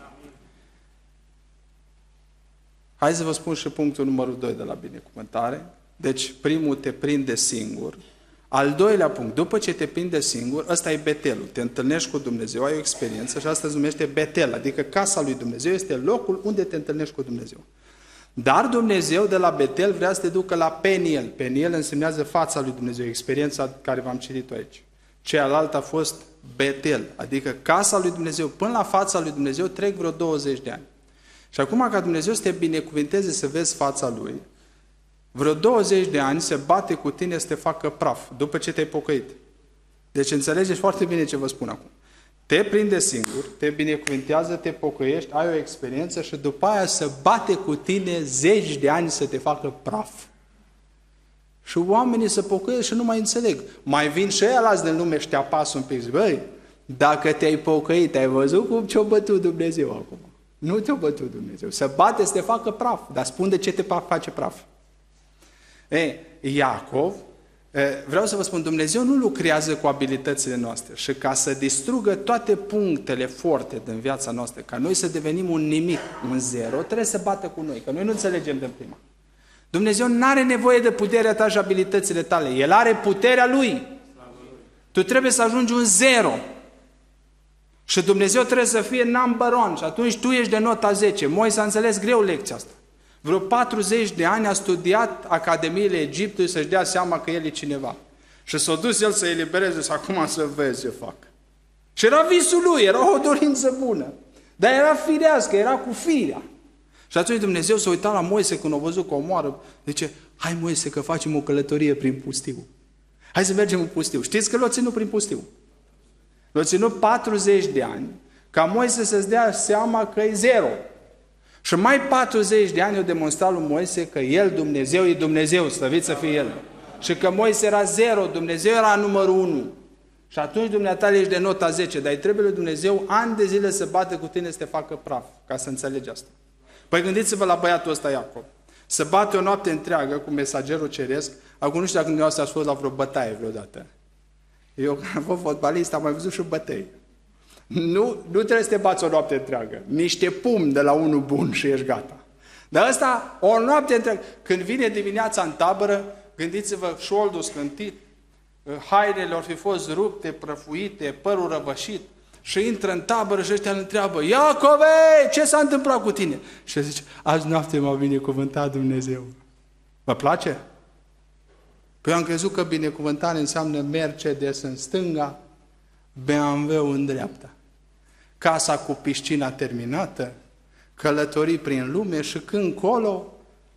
Hai să vă spun și punctul numărul doi de la binecuvântare. Deci primul te prinde singur. Al doilea punct, după ce te prinde singur, ăsta e Betelul. Te întâlnești cu Dumnezeu, ai o experiență și asta se numește Betel, adică casa lui Dumnezeu este locul unde te întâlnești cu Dumnezeu. Dar Dumnezeu de la Betel vrea să te ducă la Peniel. Peniel însemnează fața lui Dumnezeu, experiența care v-am citit aici. Cealaltă a fost Betel, adică casa lui Dumnezeu. Până la fața lui Dumnezeu trec vreo douăzeci de ani. Și acum ca Dumnezeu să te binecuvinteze să vezi fața Lui, vreo douăzeci de ani se bate cu tine să te facă praf, după ce te-ai pocăit. Deci înțelegeți foarte bine ce vă spun acum. Te prinde singur, te binecuvintează, te pocăiești, ai o experiență și după aia se bate cu tine zeci de ani să te facă praf. Și oamenii se pocăiesc și nu mai înțeleg. Mai vin și ăilalți din lume și te apasă un pic. Zic, băi, dacă te-ai pocăit, ai văzut cum ți-a bătut Dumnezeu acum? Nu te-a bătut Dumnezeu. Se bate să te facă praf. Dar spun de ce te face praf. Ei, Iacov, vreau să vă spun, Dumnezeu nu lucrează cu abilitățile noastre și ca să distrugă toate punctele forte din viața noastră, ca noi să devenim un nimic, un zero, trebuie să bată cu noi, că noi nu înțelegem din prima. Dumnezeu nu are nevoie de puterea ta și abilitățile tale. El are puterea Lui. Tu trebuie să ajungi un zero. Și Dumnezeu trebuie să fie number one. Și atunci tu ești de nota zece. Moise a înțeles greu lecția asta. Vreo patruzeci de ani a studiat Academiile Egiptului să-și dea seama că el e cineva. Și s-a dus el să elibereze și acum să vezi ce fac. Și era visul lui, era o dorință bună. Dar era firească, era cu firea. Și atunci Dumnezeu s-a uitat la Moise când a văzut că o moară. Zice, hai Moise că facem o călătorie prin pustiu. Hai să mergem în pustiu. Știți că l-a ținut prin pustiu? L-a ținut patruzeci de ani ca Moise să-ți dea seama că e zero. Și mai patruzeci de ani au demonstrat lui Moise că el, Dumnezeu, e Dumnezeu, slăvit să fie El. Și că Moise era zero, Dumnezeu era numărul unu. Și atunci dumneata ești de nota zece, dar îi trebuie lui Dumnezeu ani de zile să bată cu tine să te facă praf, ca să înțelegi asta. Păi gândiți-vă la băiatul ăsta Iacov. Să bate o noapte întreagă cu mesagerul ceresc. Acum nu știu dacă dumneavoastră ați fost la vreo bătaie vreodată. Eu, când am fost fotbalist, am mai văzut și bătăi. Nu, nu trebuie să te bați o noapte întreagă. Niște pumni de la unul bun și ești gata. Dar ăsta, o noapte întreagă. Când vine dimineața în tabără, gândiți-vă, șoldul scântit, hainele ar fi fost rupte, prăfuite, părul răvășit, și intră în tabără și ăștia îl întreabă, Iacove, ce s-a întâmplat cu tine? Și el zice, azi noapte m-a binecuvântat Dumnezeu. Vă place? Păi am crezut că binecuvântare înseamnă Mercedes în stânga, B M W în dreapta. Casa cu piscina terminată, călătorii prin lume și când colo,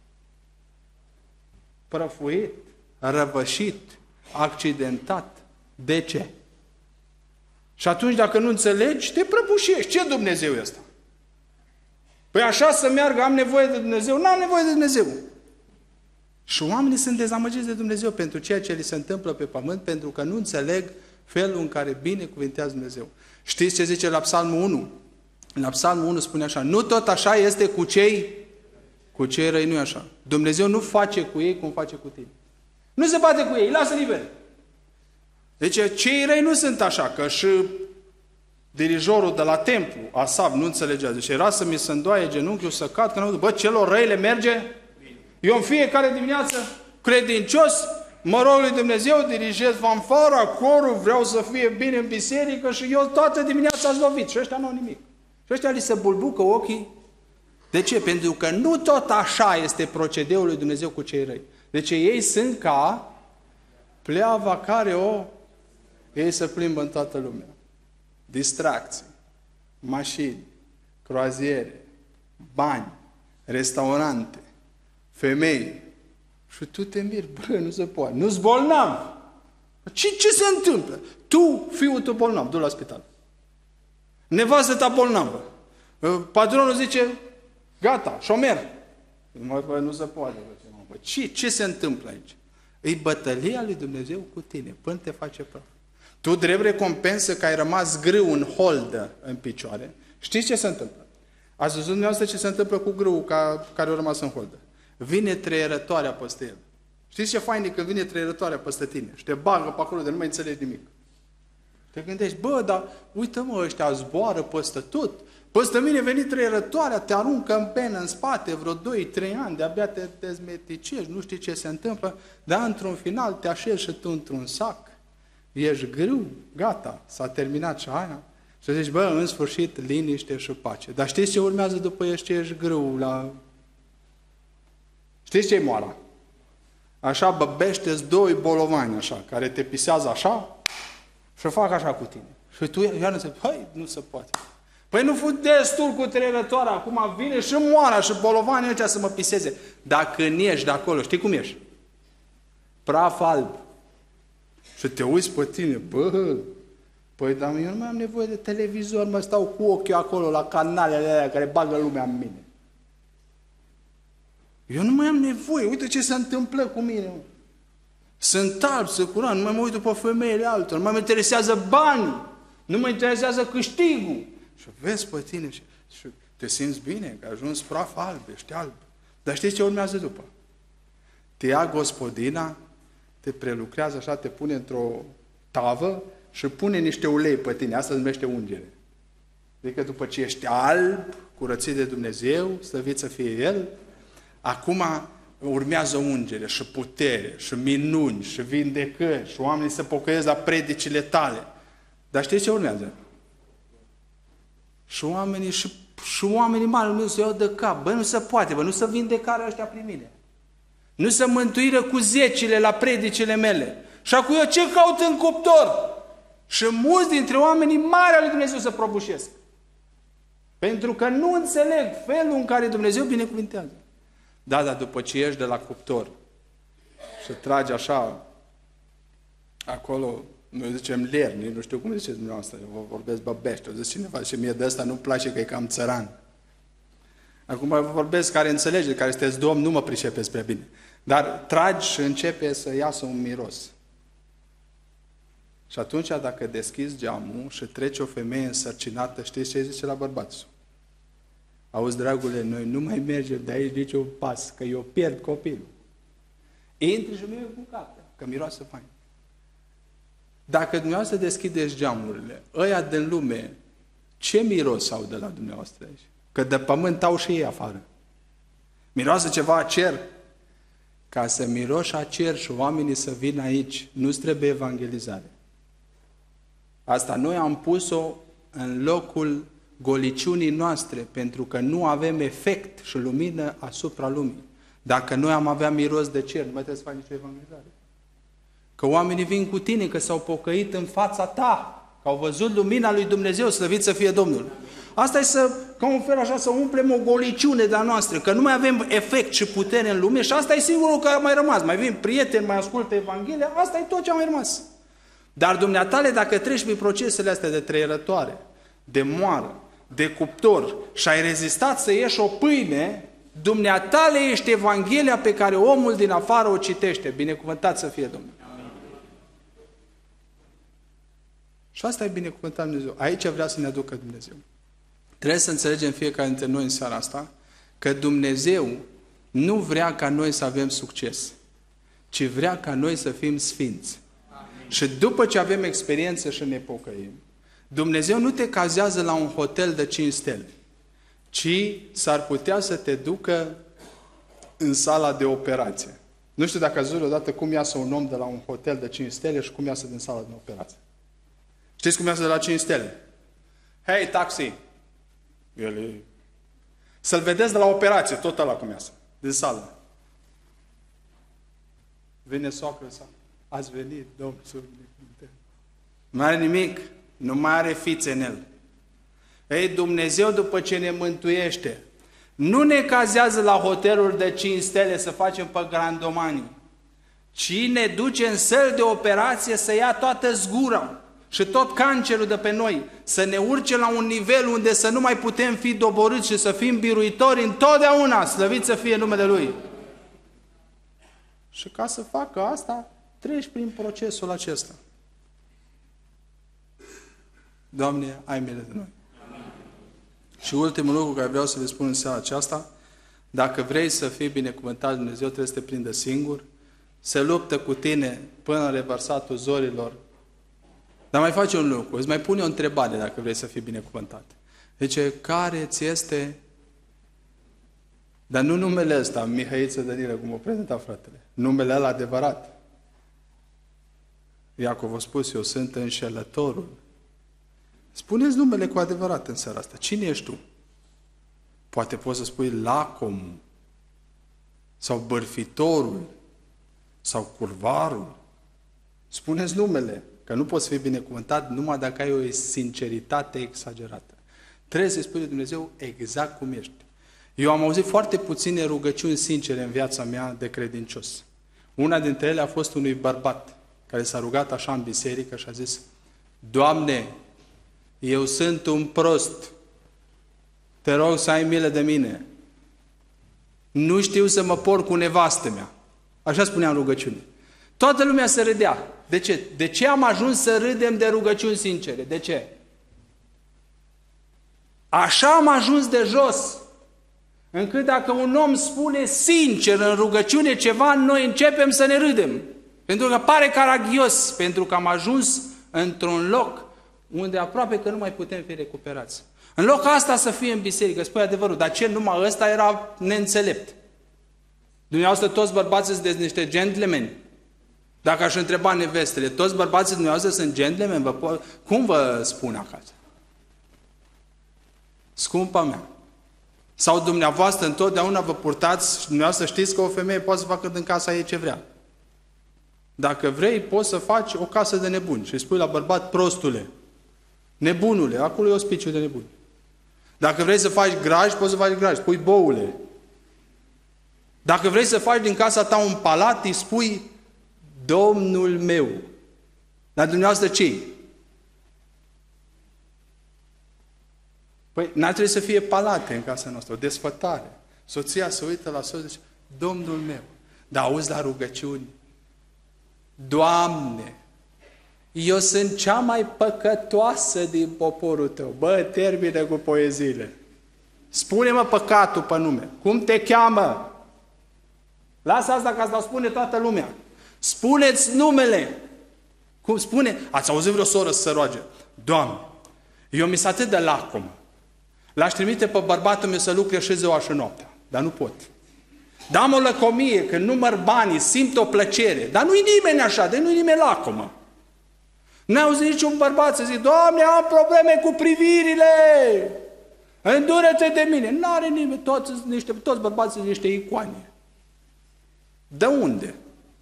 prăfuit, răvășit, accidentat. De ce? Și atunci, dacă nu înțelegi, te prăbușești. Ce Dumnezeu e ăsta? Păi așa să meargă, am nevoie de Dumnezeu? N-am nevoie de Dumnezeu. Și oamenii sunt dezamăgiți de Dumnezeu pentru ceea ce li se întâmplă pe pământ, pentru că nu înțeleg felul în care binecuvintează Dumnezeu. Știți ce zice la Psalmul unu? La Psalmul unu spune așa, nu tot așa este cu cei, cu cei răi, nu e așa. Dumnezeu nu face cu ei cum face cu tine. Nu se bate cu ei, îi lasă liber. Deci cei răi nu sunt așa, că și dirijorul de la templu, Asaf, nu înțelegea. Deci era să mi se îndoaie genunchiul, să cad, că nu, bă, celor răi le merge? Eu în fiecare dimineață, credincios, mă rog lui Dumnezeu, dirigez fanfara, corul, vreau să fie bine în biserică și eu toată dimineața ați lovit. Și ăștia nu au nimic. Și ăștia li se bulbucă ochii. De ce? Pentru că nu tot așa este procedeul lui Dumnezeu cu cei răi. Deci ei sunt ca pleava care o... Ei se plimbă în toată lumea. Distracții, mașini, croaziere, bani, restaurante, femei. Și tu te miri, bă, nu se poate. Nu-s bolnav. Ce, ce se întâmplă? Tu, fiul tău bolnav, du-l la spital. Nevastă ta bolnavă. Patronul zice, gata, șomer. Mă, bă, nu se poate. Bă, ce, ce se întâmplă aici? E bătălia lui Dumnezeu cu tine, până te face praf. Tu drept recompensă că ai rămas grâu în holdă în picioare. Știți ce se întâmplă? Ați văzut dumneavoastră ce se întâmplă cu grâul ca, care a rămas în holdă? Vine treierătoarea peste el. Știți ce fain e când vine treierătoarea peste tine și te bagă pe acolo de nu mai înțelegi nimic. Te gândești, bă, dar uite-mă, ăștia zboară peste tot. Peste mine veni treierătoarea, te aruncă în penă, în spate, vreo doi trei ani, de-abia te dezmeticești, nu știi ce se întâmplă, dar într-un final te așezi și tu într-un sac. Ești grâu, gata, s-a terminat și aia. Și zici, bă, în sfârșit, liniște și pace. Dar știți ce urmează după ești, ești grâu la... Știți ce-i moara? Așa băbește-ți doi bolovani așa, care te pisează așa și fac așa cu tine. Și tu, iar nu se, hai, nu se poate. Păi nu fu destul cu trăierătoarea, acum vine și moara și bolovanii ăștia să mă piseze. Dar când ieși de acolo, știi cum ești? Praf alb. Și te uiți pe tine, bă, păi dar eu nu mai am nevoie de televizor, mă stau cu ochiul acolo la canalele alea care bagă lumea în mine. Eu nu mai am nevoie, uite ce se întâmplă cu mine. Sunt alb, sunt curat, nu mai mă uit după femeile altor, nu mai mă interesează banii, nu mă interesează câștigul. Și vezi pe tine și, și te simți bine, că ai ajuns praf alb, ești alb. Dar știi ce urmează după? Te ia gospodina, te prelucrează așa, te pune într-o tavă și pune niște ulei pe tine. Asta se numește ungere. Adică după ce ești alb, curățit de Dumnezeu, slăvit să fie El, acum urmează ungere și putere și minuni și vindecări și oamenii se pocăiesc la predicile tale. Dar știți ce urmează? Și oamenii, și, și oamenii mari nu se iau de cap. Bă, nu se poate, bă, nu se vindecare ăștia prin mine. Nu se mântuire cu zecile la predicile mele. Și acum eu ce caut în cuptor? Și mulți dintre oamenii mari al lui Dumnezeu se prăbușesc. Pentru că nu înțeleg felul în care Dumnezeu binecuvintează. Da, dar după ce ieși de la cuptor și tragi așa, acolo, noi zicem lerni, nu știu cum ziceți dumneavoastră, eu vorbesc băbește, o zice cineva și mie de ăsta nu-mi place că e cam țăran. Acum vorbesc care înțelege, care sunteți domn, nu mă pricepeți prea bine. Dar tragi și începe să iasă un miros. Și atunci, dacă deschizi geamul și trece o femeie însărcinată, știți ce zice la bărbatul? Auzi, dragule, noi nu mai mergem de aici niciun pas, că eu pierd copilul. Intri și mergi cu capul, că miroase fain. Dacă dumneavoastră deschideți geamurile, ăia din lume, ce miros au de la dumneavoastră aici? Că de pământ au și ei afară. Miroase ceva a cer. Ca să miroși a cer și oamenii să vină aici, nu-ți trebuie evangelizare. Asta noi am pus-o în locul goliciunii noastre, pentru că nu avem efect și lumină asupra lumii. Dacă noi am avea miros de cer, nu mai trebuie să faci nicio evangelizare. Că oamenii vin cu tine, că s-au pocăit în fața ta, că au văzut lumina lui Dumnezeu, slăvit să fie Domnul. Asta e să, ca un fel așa, să umplem o goliciune de-a noastră, că nu mai avem efect și putere în lume și asta e singurul care a mai rămas. Mai vin prieteni, mai ascultă Evanghelia, asta e tot ce a mai rămas. Dar dumneatale, dacă treci prin procesele astea de trăierătoare, de moară, de cuptor și ai rezistat să ieși o pâine, dumneatale ești Evanghelia pe care omul din afară o citește. Binecuvântat să fie Domnul. Amin. Și asta e binecuvântat Dumnezeu. Aici vrea să ne aducă Dumnezeu. Trebuie să înțelegem fiecare dintre noi în seara asta că Dumnezeu nu vrea ca noi să avem succes, ci vrea ca noi să fim sfinți. Amin. Și după ce avem experiență și ne pocăim, Dumnezeu nu te cazează la un hotel de cinci stele, ci s-ar putea să te ducă în sala de operație. Nu știu dacă ați văzut odată cum iasă un om de la un hotel de cinci stele și cum iasă din sala de operație. Știți cum iasă de la cinci stele? Hei, taxi! El e... Să-l vedeți de la operație, tot ăla cum iasă, din sală. Vine soacră sau ați venit, Domnul. Nu are nimic, nu mai are fițe în el. Ei, Dumnezeu după ce ne mântuiește, nu ne cazează la hoteluri de cinci stele să facem pe grandomanii, ci ne duce în săli de operație să ia toată zgura și tot cancerul de pe noi, să ne urce la un nivel unde să nu mai putem fi doborâți și să fim biruitori întotdeauna, slăvit să fie numele Lui. Și ca să facă asta, treci prin procesul acesta. Doamne, ai milă de noi. Amin. Și ultimul lucru care vreau să vă spun în seara aceasta, dacă vrei să fii binecuvântat Dumnezeu, trebuie să te prindă singur, se luptă cu tine până la revărsatul zorilor. Dar mai face un lucru, îți mai pune o întrebare dacă vrei să fii binecuvântat. Zice, care ți este, dar nu numele ăsta, Mihăiță Dănilă, cum o prezenta fratele, numele ăla adevărat. Iacov a spus, eu sunt înșelătorul. Spuneți numele cu adevărat în seara asta. Cine ești tu? Poate poți să spui lacomul, sau bârfitorul, sau curvarul. Spuneți numele, că nu poți fi binecuvântat numai dacă ai o sinceritate exagerată. Trebuie să-i spui lui Dumnezeu exact cum ești. Eu am auzit foarte puține rugăciuni sincere în viața mea de credincios. Una dintre ele a fost unui bărbat care s-a rugat așa în biserică și a zis: Doamne, eu sunt un prost, te rog să ai milă de mine. Nu știu să mă port cu nevastă mea. Așa spunea în rugăciune. Toată lumea se râdea. De ce? De ce am ajuns să râdem de rugăciuni sincere? De ce? Așa am ajuns de jos, încât dacă un om spune sincer în rugăciune ceva, noi începem să ne râdem. Pentru că pare caragios, pentru că am ajuns într-un loc unde aproape că nu mai putem fi recuperați. În locul asta să fie în biserică, spui adevărul, dar ce numai ăsta era neînțelept. Dumneavoastră toți bărbații sunteți niște gentlemani. Dacă aș întreba nevestele, toți bărbații dumneavoastră sunt gentlemen? Vă, cum vă spun acasă? Scumpa mea. Sau dumneavoastră întotdeauna vă purtați și dumneavoastră știți că o femeie poate să facă în casa ei ce vrea. Dacă vrei, poți să faci o casă de nebuni și spui la bărbat: prostule, nebunule, acolo e ospiciu de nebuni. Dacă vrei să faci graj, poți să faci graj, spui: boule. Dacă vrei să faci din casa ta un palat, îi spui: Domnul meu. Dar dumneavoastră ce? Păi n-ar trebui să fie palate în casa noastră, o desfătare. Soția se uită la soț și zice: Domnul meu. Dar auzi la rugăciuni: Doamne, eu sunt cea mai păcătoasă din poporul tău. Bă, termină cu poeziile. Spune-mă păcatul pe nume. Cum te cheamă? Lasă asta ca să-l spune toată lumea. Spuneți numele. Cum spune? Ați auzit vreo soră să se roage: Doamne, eu mi-s atât de lacomă. L-aș trimite pe bărbatul meu să lucre și ziua și noaptea, dar nu pot. Dar am o lăcomie, când număr banii, simt o plăcere. Dar nu-i nimeni așa, de nu-i nimeni lacomă. N-ai auzit niciun bărbat să zic: Doamne, am probleme cu privirile, îndură-te de mine. N-are nimeni, toți, niște, toți bărbații sunt niște icoane. De unde?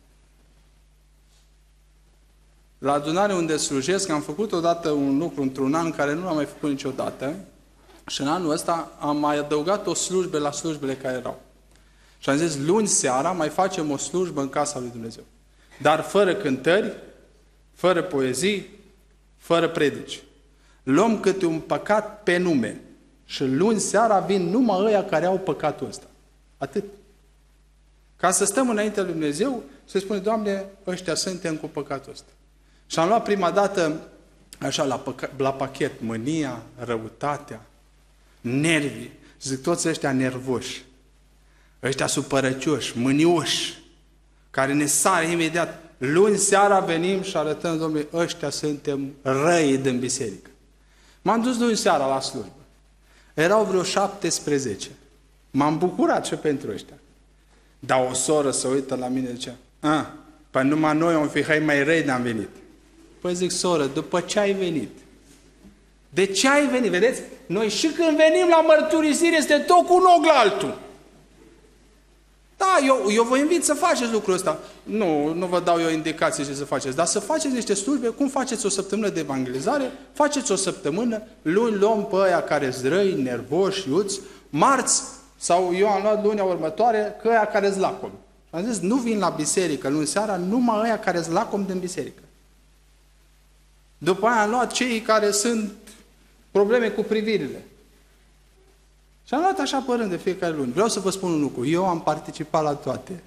La adunare unde slujesc, am făcut odată un lucru într-un an care nu l-am mai făcut niciodată și în anul ăsta am mai adăugat o slujbă la slujbele care erau. Și am zis: luni seara mai facem o slujbă în casa lui Dumnezeu. Dar fără cântări, fără poezii, fără predici. Luăm câte un păcat pe nume și luni seara vin numai ăia care au păcatul ăsta. Atât. Ca să stăm înaintea lui Dumnezeu, se spune: Doamne, ăștia suntem cu păcatul ăsta. Și am luat prima dată așa la, păca- la pachet mânia, răutatea, nervii. Zic: toți ăștia nervoși, ăștia supărăcioși, mânioși, care ne sare imediat. Luni seara venim și arătăm: Domnule, ăștia suntem răi din biserică. M-am dus luni seara la slujbă. Erau vreo șaptesprezece. M-am bucurat și pentru ăștia. Dar o soră se uită la mine și zicea: a, păi numai noi om fi hai mai răi de-am venit. Păi zic: soră, după ce ai venit? De ce ai venit? Vedeți? Noi și când venim la mărturisire este tot cu un ochi la altul. Da, eu, eu vă invit să faceți lucrul ăsta. Nu, nu vă dau eu indicații ce să faceți, dar să faceți niște slujbe. Cum faceți o săptămână de evangelizare? Faceți o săptămână, luni luăm pe aia care-s răi, nervoși, iuți, marți, sau eu am luat lunea următoare, că aia care-s lacomi. Am zis: nu vin la biserică luni seara, numai aia care-s lacomi din biserică. După aia am luat cei care sunt probleme cu privirile. Și am luat așa pe rând de fiecare luni. Vreau să vă spun un lucru. Eu am participat la toate.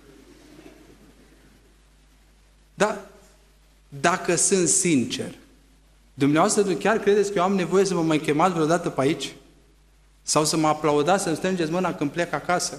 Dar dacă sunt sincer, dumneavoastră chiar credeți că eu am nevoie să mă mai chemați vreodată pe aici? Sau să mă aplaudați, să-mi strângeți mâna când plec acasă?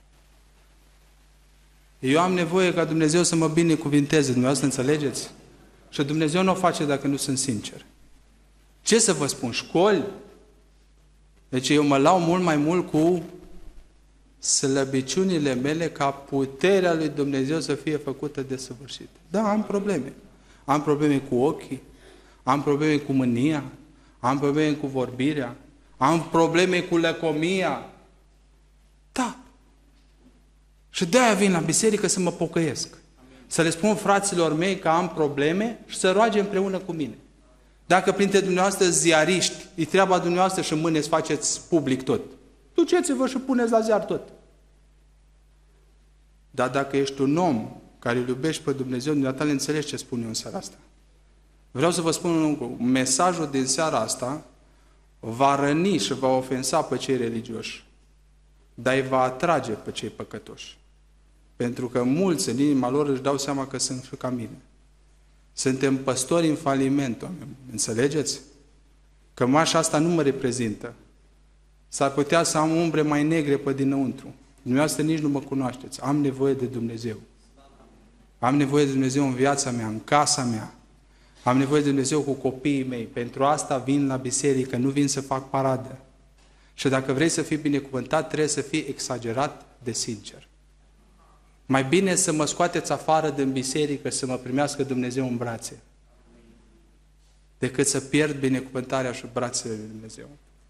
Eu am nevoie ca Dumnezeu să mă binecuvinteze. Dumneavoastră înțelegeți? Și Dumnezeu nu o face dacă nu sunt sincer. Ce să vă spun? Școli? Deci eu mă lau mult mai mult cu slăbiciunile mele ca puterea lui Dumnezeu să fie făcută desăvârșită. Da, am probleme. Am probleme cu ochii, am probleme cu mânia, am probleme cu vorbirea, am probleme cu lăcomia. Da. Și de-aia vin la biserică să mă pocăiesc. Să le spun fraților mei că am probleme și să roage împreună cu mine. Dacă printre dumneavoastră ziariști, e treaba dumneavoastră și în mâine să faceți public tot. Duceți-vă și puneți la ziar tot. Dar dacă ești un om care îl iubești pe Dumnezeu, dumneavoastră le înțelegi ce spun eu în seara asta. Vreau să vă spun un lucru. Mesajul din seara asta va răni și va ofensa pe cei religioși, dar îi va atrage pe cei păcătoși. Pentru că mulți în inima lor își dau seama că sunt și ca mine. Suntem păstori în faliment, oameni. Înțelegeți? Cămașa asta nu mă reprezintă. S-ar putea să am umbre mai negre pe dinăuntru. Dumneavoastră nici nu mă cunoașteți. Am nevoie de Dumnezeu. Am nevoie de Dumnezeu în viața mea, în casa mea. Am nevoie de Dumnezeu cu copiii mei. Pentru asta vin la biserică, nu vin să fac paradă. Și dacă vrei să fii binecuvântat, trebuie să fii exagerat de sincer. Mai bine să mă scoateți afară din biserică și să mă primească Dumnezeu în brațe, decât să pierd binecuvântarea și brațele lui Dumnezeu.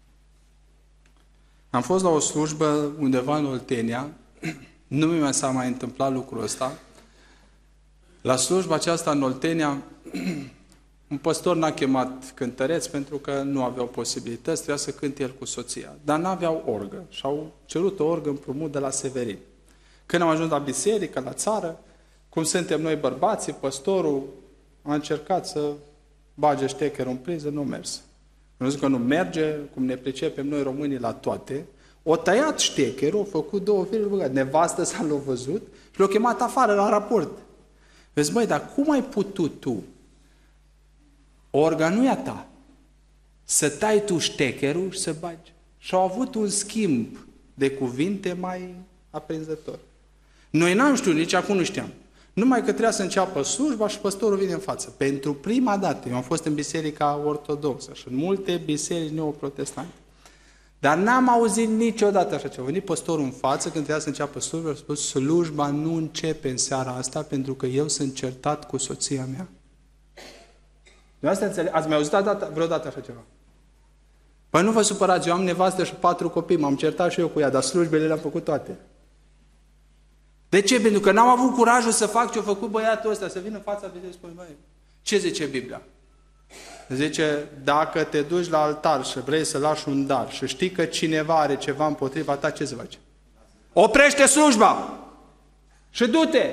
Am fost la o slujbă undeva în Oltenia, nu mi s-a mai întâmplat lucrul ăsta. La slujba aceasta în Oltenia, un păstor n-a chemat cântăreți pentru că nu aveau posibilități, trebuia să cânte el cu soția. Dar n-aveau orgă și au cerut o orgă împrumut de la Severin. Când am ajuns la biserică, la țară, cum suntem noi bărbații, păstorul a încercat să bage ștecherul în priză, nu a mers. Nu zic că nu merge, cum ne pricepem noi românii la toate, o tăiat ștecherul, a făcut două firuri băgate. Nevastă s-a l-a văzut și l-a chemat afară la raport. Vezi, băi, dar cum ai putut tu, orga nu e a ta, să tai tu ștecherul și să bagi? Și au avut un schimb de cuvinte mai aprinzător. Noi n-am știut, nici acum nu știam. Numai că trebuia să înceapă slujba și păstorul vine în față. Pentru prima dată, eu am fost în biserica ortodoxă și în multe biserici neoprotestante. Dar n-am auzit niciodată așa ceva. A venit păstorul în față când trebuia să înceapă slujba și a spus: slujba nu începe în seara asta pentru că eu sunt certat cu soția mea. Ați mai auzit vreodată așa ceva? Păi nu vă supărați, eu am nevastă și patru copii, m-am certat și eu cu ea, dar slujbele le-am făcut toate. De ce? Pentru că n-am avut curajul să fac ce a făcut băiatul ăsta, să vină în fața Bibliei și spune: băi, ce zice Biblia? Zice, dacă te duci la altar și vrei să lași un dar și știi că cineva are ceva împotriva ta, ce să faci? Oprește slujba și du-te!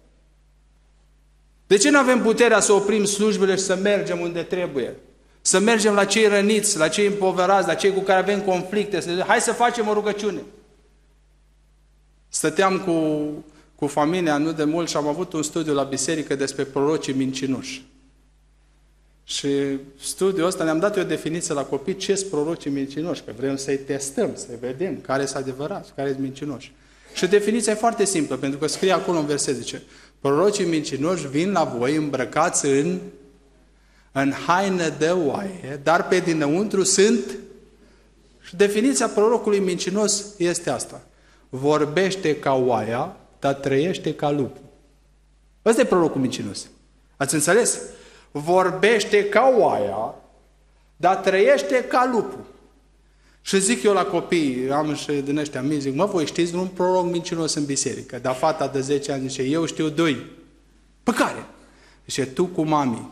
De ce nu avem puterea să oprim slujbele și să mergem unde trebuie? Să mergem la cei răniți, la cei împoverați, la cei cu care avem conflicte. Să zicem, hai să facem o rugăciune. Stăteam cu, cu familia nu de mult și am avut un studiu la biserică despre prorocii mincinoși. Și studiul ăsta ne-am dat o definiție la copii, ce sunt prorocii mincinoși, că vrem să-i testăm, să vedem care sunt adevărați, care sunt mincinoși. Și definiția e foarte simplă, pentru că scrie acolo în verset, zice, prorocii mincinoși vin la voi îmbrăcați în, în haină de oaie, dar pe dinăuntru sunt... Și definiția prorocului mincinos este asta. Vorbește ca oaia, dar trăiește ca lupul. Ăsta e prorocul mincinos. Ați înțeles? Vorbește ca oaia, dar trăiește ca lupul. Și zic eu la copii, am și din ăștia mici, zic, mă, voi știți un proroc mincinos în biserică? Dar fata de zece ani zice, eu știu doi. Pe care? Zice, tu cu mami.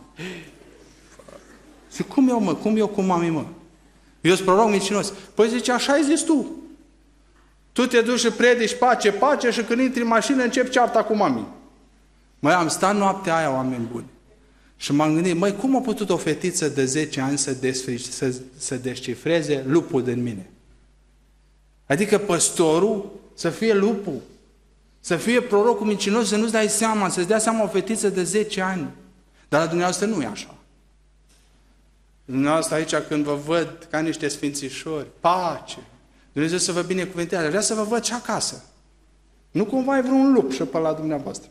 Zic, cum eu, mă? Cum eu cu mami, mă? Eu sunt proroc mincinos. Păi zice, așa ai zis tu. Tu te duci și predici pace, pace și când intri în mașină începi cearta cu mami. Măi, am stat noaptea aia, oameni buni. Și m-am gândit, măi, cum a putut o fetiță de zece ani să, desfrici, să, să descifreze lupul din mine? Adică păstorul să fie lupul, să fie prorocul mincinos, să nu-ți dai seama, să-ți dea seama o fetiță de zece ani. Dar la dumneavoastră nu e așa. Dumneavoastră aici când vă văd ca niște sfințișori, pace, Dumnezeu să vă binecuvântează, vrea să vă văd și acasă. Nu cumva e vreun lup și pe la dumneavoastră.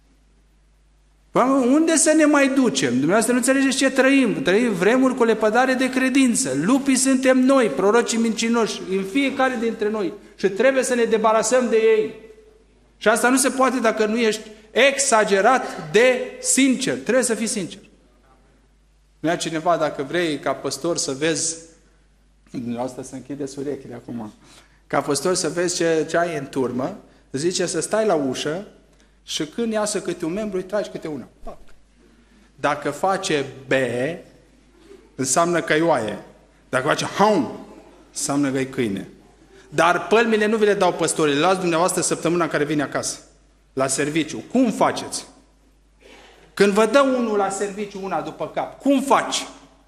Unde să ne mai ducem? Dumneavoastră nu înțelegeți ce trăim. Trăim vremuri cu lepădare de credință. Lupii suntem noi, prorocii mincinoși, în fiecare dintre noi. Și trebuie să ne debarasăm de ei. Și asta nu se poate dacă nu ești exagerat de sincer. Trebuie să fii sincer. Nu ia cineva, dacă vrei, ca păstor să vezi, dumneavoastră să închideți urechile acum, ca păstor să vezi ce, ce ai în turmă, zice să stai la ușă și când iasă câte un membru, îi tragi câte una. Dacă face B, înseamnă că e oaie. Dacă face haun, înseamnă că e câine. Dar pălmile nu vi le dau păstorii, le luați dumneavoastră săptămâna care vine acasă, la serviciu. Cum faceți? Când vă dă unul la serviciu una după cap, cum faci?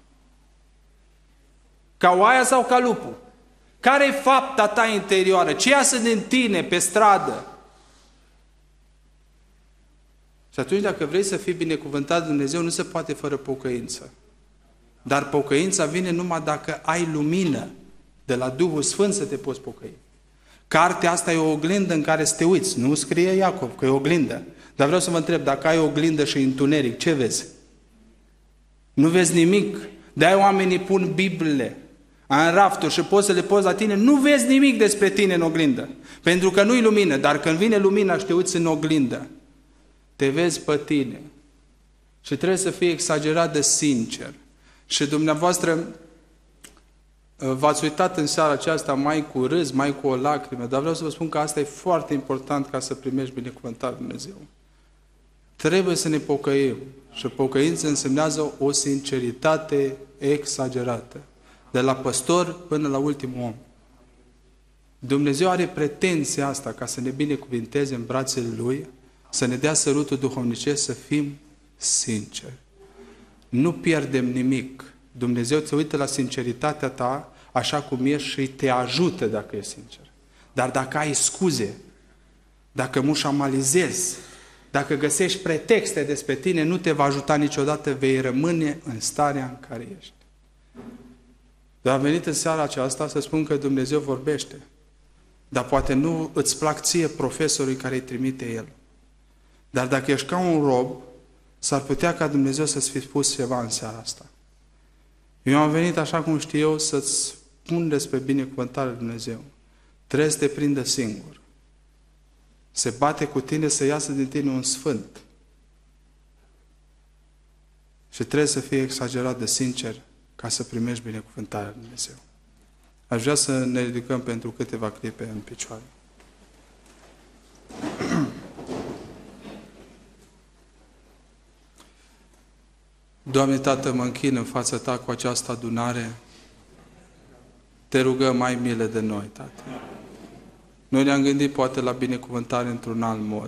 Ca oaia sau ca lupul? Care-i fapta ta interioară? Ce iasă din tine pe stradă? Și atunci, dacă vrei să fii binecuvântat de Dumnezeu, nu se poate fără pocăință. Dar pocăința vine numai dacă ai lumină de la Duhul Sfânt să te poți pocăi. Cartea asta e o oglindă în care să te uiți. Nu scrie Iacov că e o oglindă. Dar vreau să vă întreb, dacă ai o oglindă și întuneric, ce vezi? Nu vezi nimic. De-aia oamenii pun Bibliile în rafturi și poți să le pozi la tine, nu vezi nimic despre tine în oglindă. Pentru că nu-i lumină, dar când vine lumina și te uiți în oglindă, te vezi pe tine. Și trebuie să fii exagerat de sincer. Și dumneavoastră v-ați uitat în seara aceasta mai cu râs, mai cu o lacrimă, dar vreau să vă spun că asta e foarte important ca să primești binecuvântarea Dumnezeu. Trebuie să ne pocăim. Și pocăință însemnează o sinceritate exagerată. De la păstor până la ultimul om. Dumnezeu are pretenția asta ca să ne binecuvinteze în brațele Lui, să ne dea sărutul duhovnicesc, să fim sinceri. Nu pierdem nimic. Dumnezeu te uită la sinceritatea ta așa cum ești și te ajută dacă ești sincer. Dar dacă ai scuze, dacă mușamalizezi, dacă găsești pretexte despre tine, nu te va ajuta niciodată, vei rămâne în starea în care ești. Dar am venit în seara aceasta să spun că Dumnezeu vorbește. Dar poate nu îți plac ție profesorul care îi trimite El. Dar dacă ești ca un rob, s-ar putea ca Dumnezeu să-ți fi spus ceva în seara asta. Eu am venit, așa cum știu eu, să-ți spun despre binecuvântarea lui Dumnezeu. Trebuie să te prindă singur. Se bate cu tine să iasă din tine un sfânt. Și trebuie să fii exagerat de sincer ca să primești binecuvântarea lui Dumnezeu. Aș vrea să ne ridicăm pentru câteva clipe în picioare. Doamne, Tată, mă închin în fața Ta cu această adunare. Te rugăm, mai milă de noi, Tată. Noi ne-am gândit poate la binecuvântare într-un alt mod.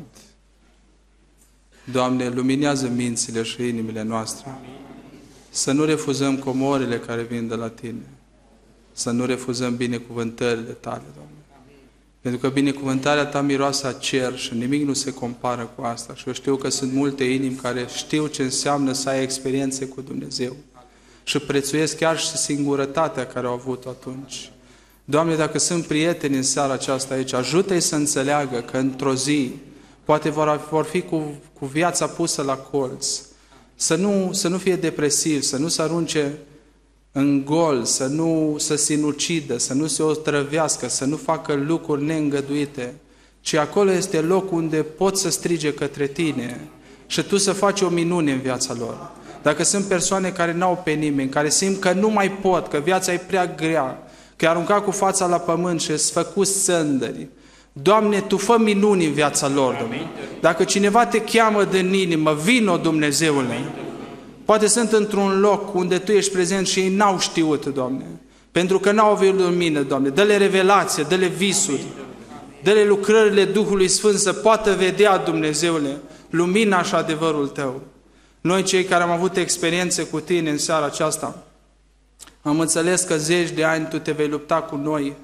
Doamne, luminează mințile și inimile noastre. Să nu refuzăm comorile care vin de la Tine. Să nu refuzăm binecuvântările Tale, Doamne. Pentru că binecuvântarea Ta miroase a cer și nimic nu se compară cu asta. Și eu știu că sunt multe inimi care știu ce înseamnă să ai experiențe cu Dumnezeu. Și prețuiesc chiar și singurătatea care au avut atunci. Doamne, dacă sunt prieteni în seara aceasta aici, ajută-i să înțeleagă că într-o zi poate vor, vor fi cu, cu viața pusă la colț. Să nu, să nu fie depresiv, să nu se arunce în gol, să nu să sinucidă, să nu se otrăvească, să nu facă lucruri neîngăduite, ci acolo este locul unde pot să strige către Tine și Tu să faci o minune în viața lor. Dacă sunt persoane care n-au pe nimeni, care simt că nu mai pot, că viața e prea grea, că i-a aruncat cu fața la pământ și s-a făcut sândări, Doamne, Tu fă minuni în viața lor, Doamne. Dacă cineva te cheamă din inimă, vino, Dumnezeule. Poate sunt într-un loc unde Tu ești prezent și ei n-au știut, Doamne. Pentru că n-au avut lumină, Doamne. Dă-le revelație, dă-le visuri, dă-le lucrările Duhului Sfânt să poată vedea, Dumnezeule, lumina și adevărul Tău. Noi, cei care am avut experiențe cu Tine în seara aceasta, am înțeles că zeci de ani Tu te vei lupta cu noi,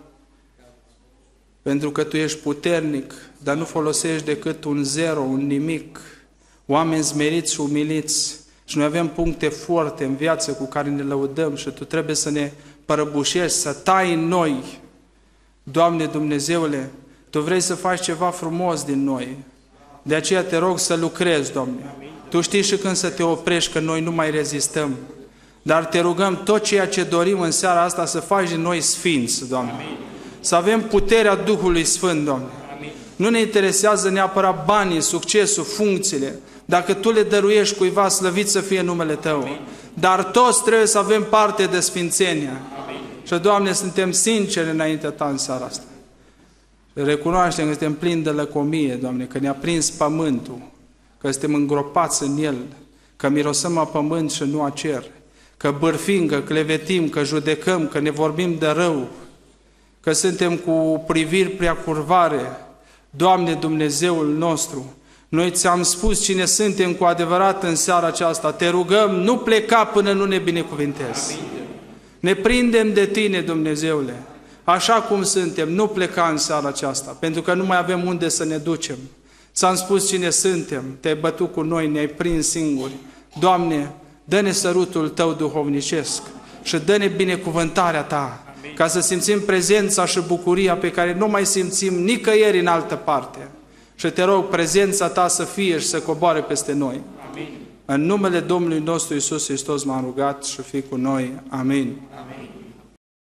pentru că Tu ești puternic, dar nu folosești decât un zero, un nimic, oameni smeriți și umiliți. Și noi avem puncte forte în viață cu care ne lăudăm și Tu trebuie să ne părăbușești, să tai în noi. Doamne Dumnezeule, Tu vrei să faci ceva frumos din noi. De aceea te rog să lucrezi, Doamne. Tu știi și când să te oprești, că noi nu mai rezistăm. Dar te rugăm tot ceea ce dorim în seara asta să faci din noi sfinți, Doamne. Să avem puterea Duhului Sfânt, Doamne. Nu ne interesează neapărat banii, succesul, funcțiile. Dacă Tu le dăruiești cuiva, slăvit să fie numele Tău. Dar toți trebuie să avem parte de sfințenia. Și, Doamne, suntem sinceri înaintea Ta în seara asta. Recunoaștem că suntem plini de lăcomie, Doamne, că ne-a prins pământul, că suntem îngropați în el, că mirosăm a pământ și nu a cer, că bârfim, că clevetim, că judecăm, că ne vorbim de rău, că suntem cu priviri prea curvare. Doamne, Dumnezeul nostru, noi ți-am spus cine suntem cu adevărat în seara aceasta. Te rugăm, nu pleca până nu ne binecuvintezi. Ne prindem de Tine, Dumnezeule, așa cum suntem, nu pleca în seara aceasta, pentru că nu mai avem unde să ne ducem. Ți-am spus cine suntem, te-ai bătut cu noi, ne-ai prins singuri. Doamne, dă-ne sărutul Tău duhovnicesc și dă-ne binecuvântarea Ta, ca să simțim prezența și bucuria pe care nu mai simțim nicăieri în altă parte. Și te rog, prezența Ta să fie și să coboare peste noi. Amin. În numele Domnului nostru Iisus Hristos m-am rugat și fii cu noi. Amin. Amin.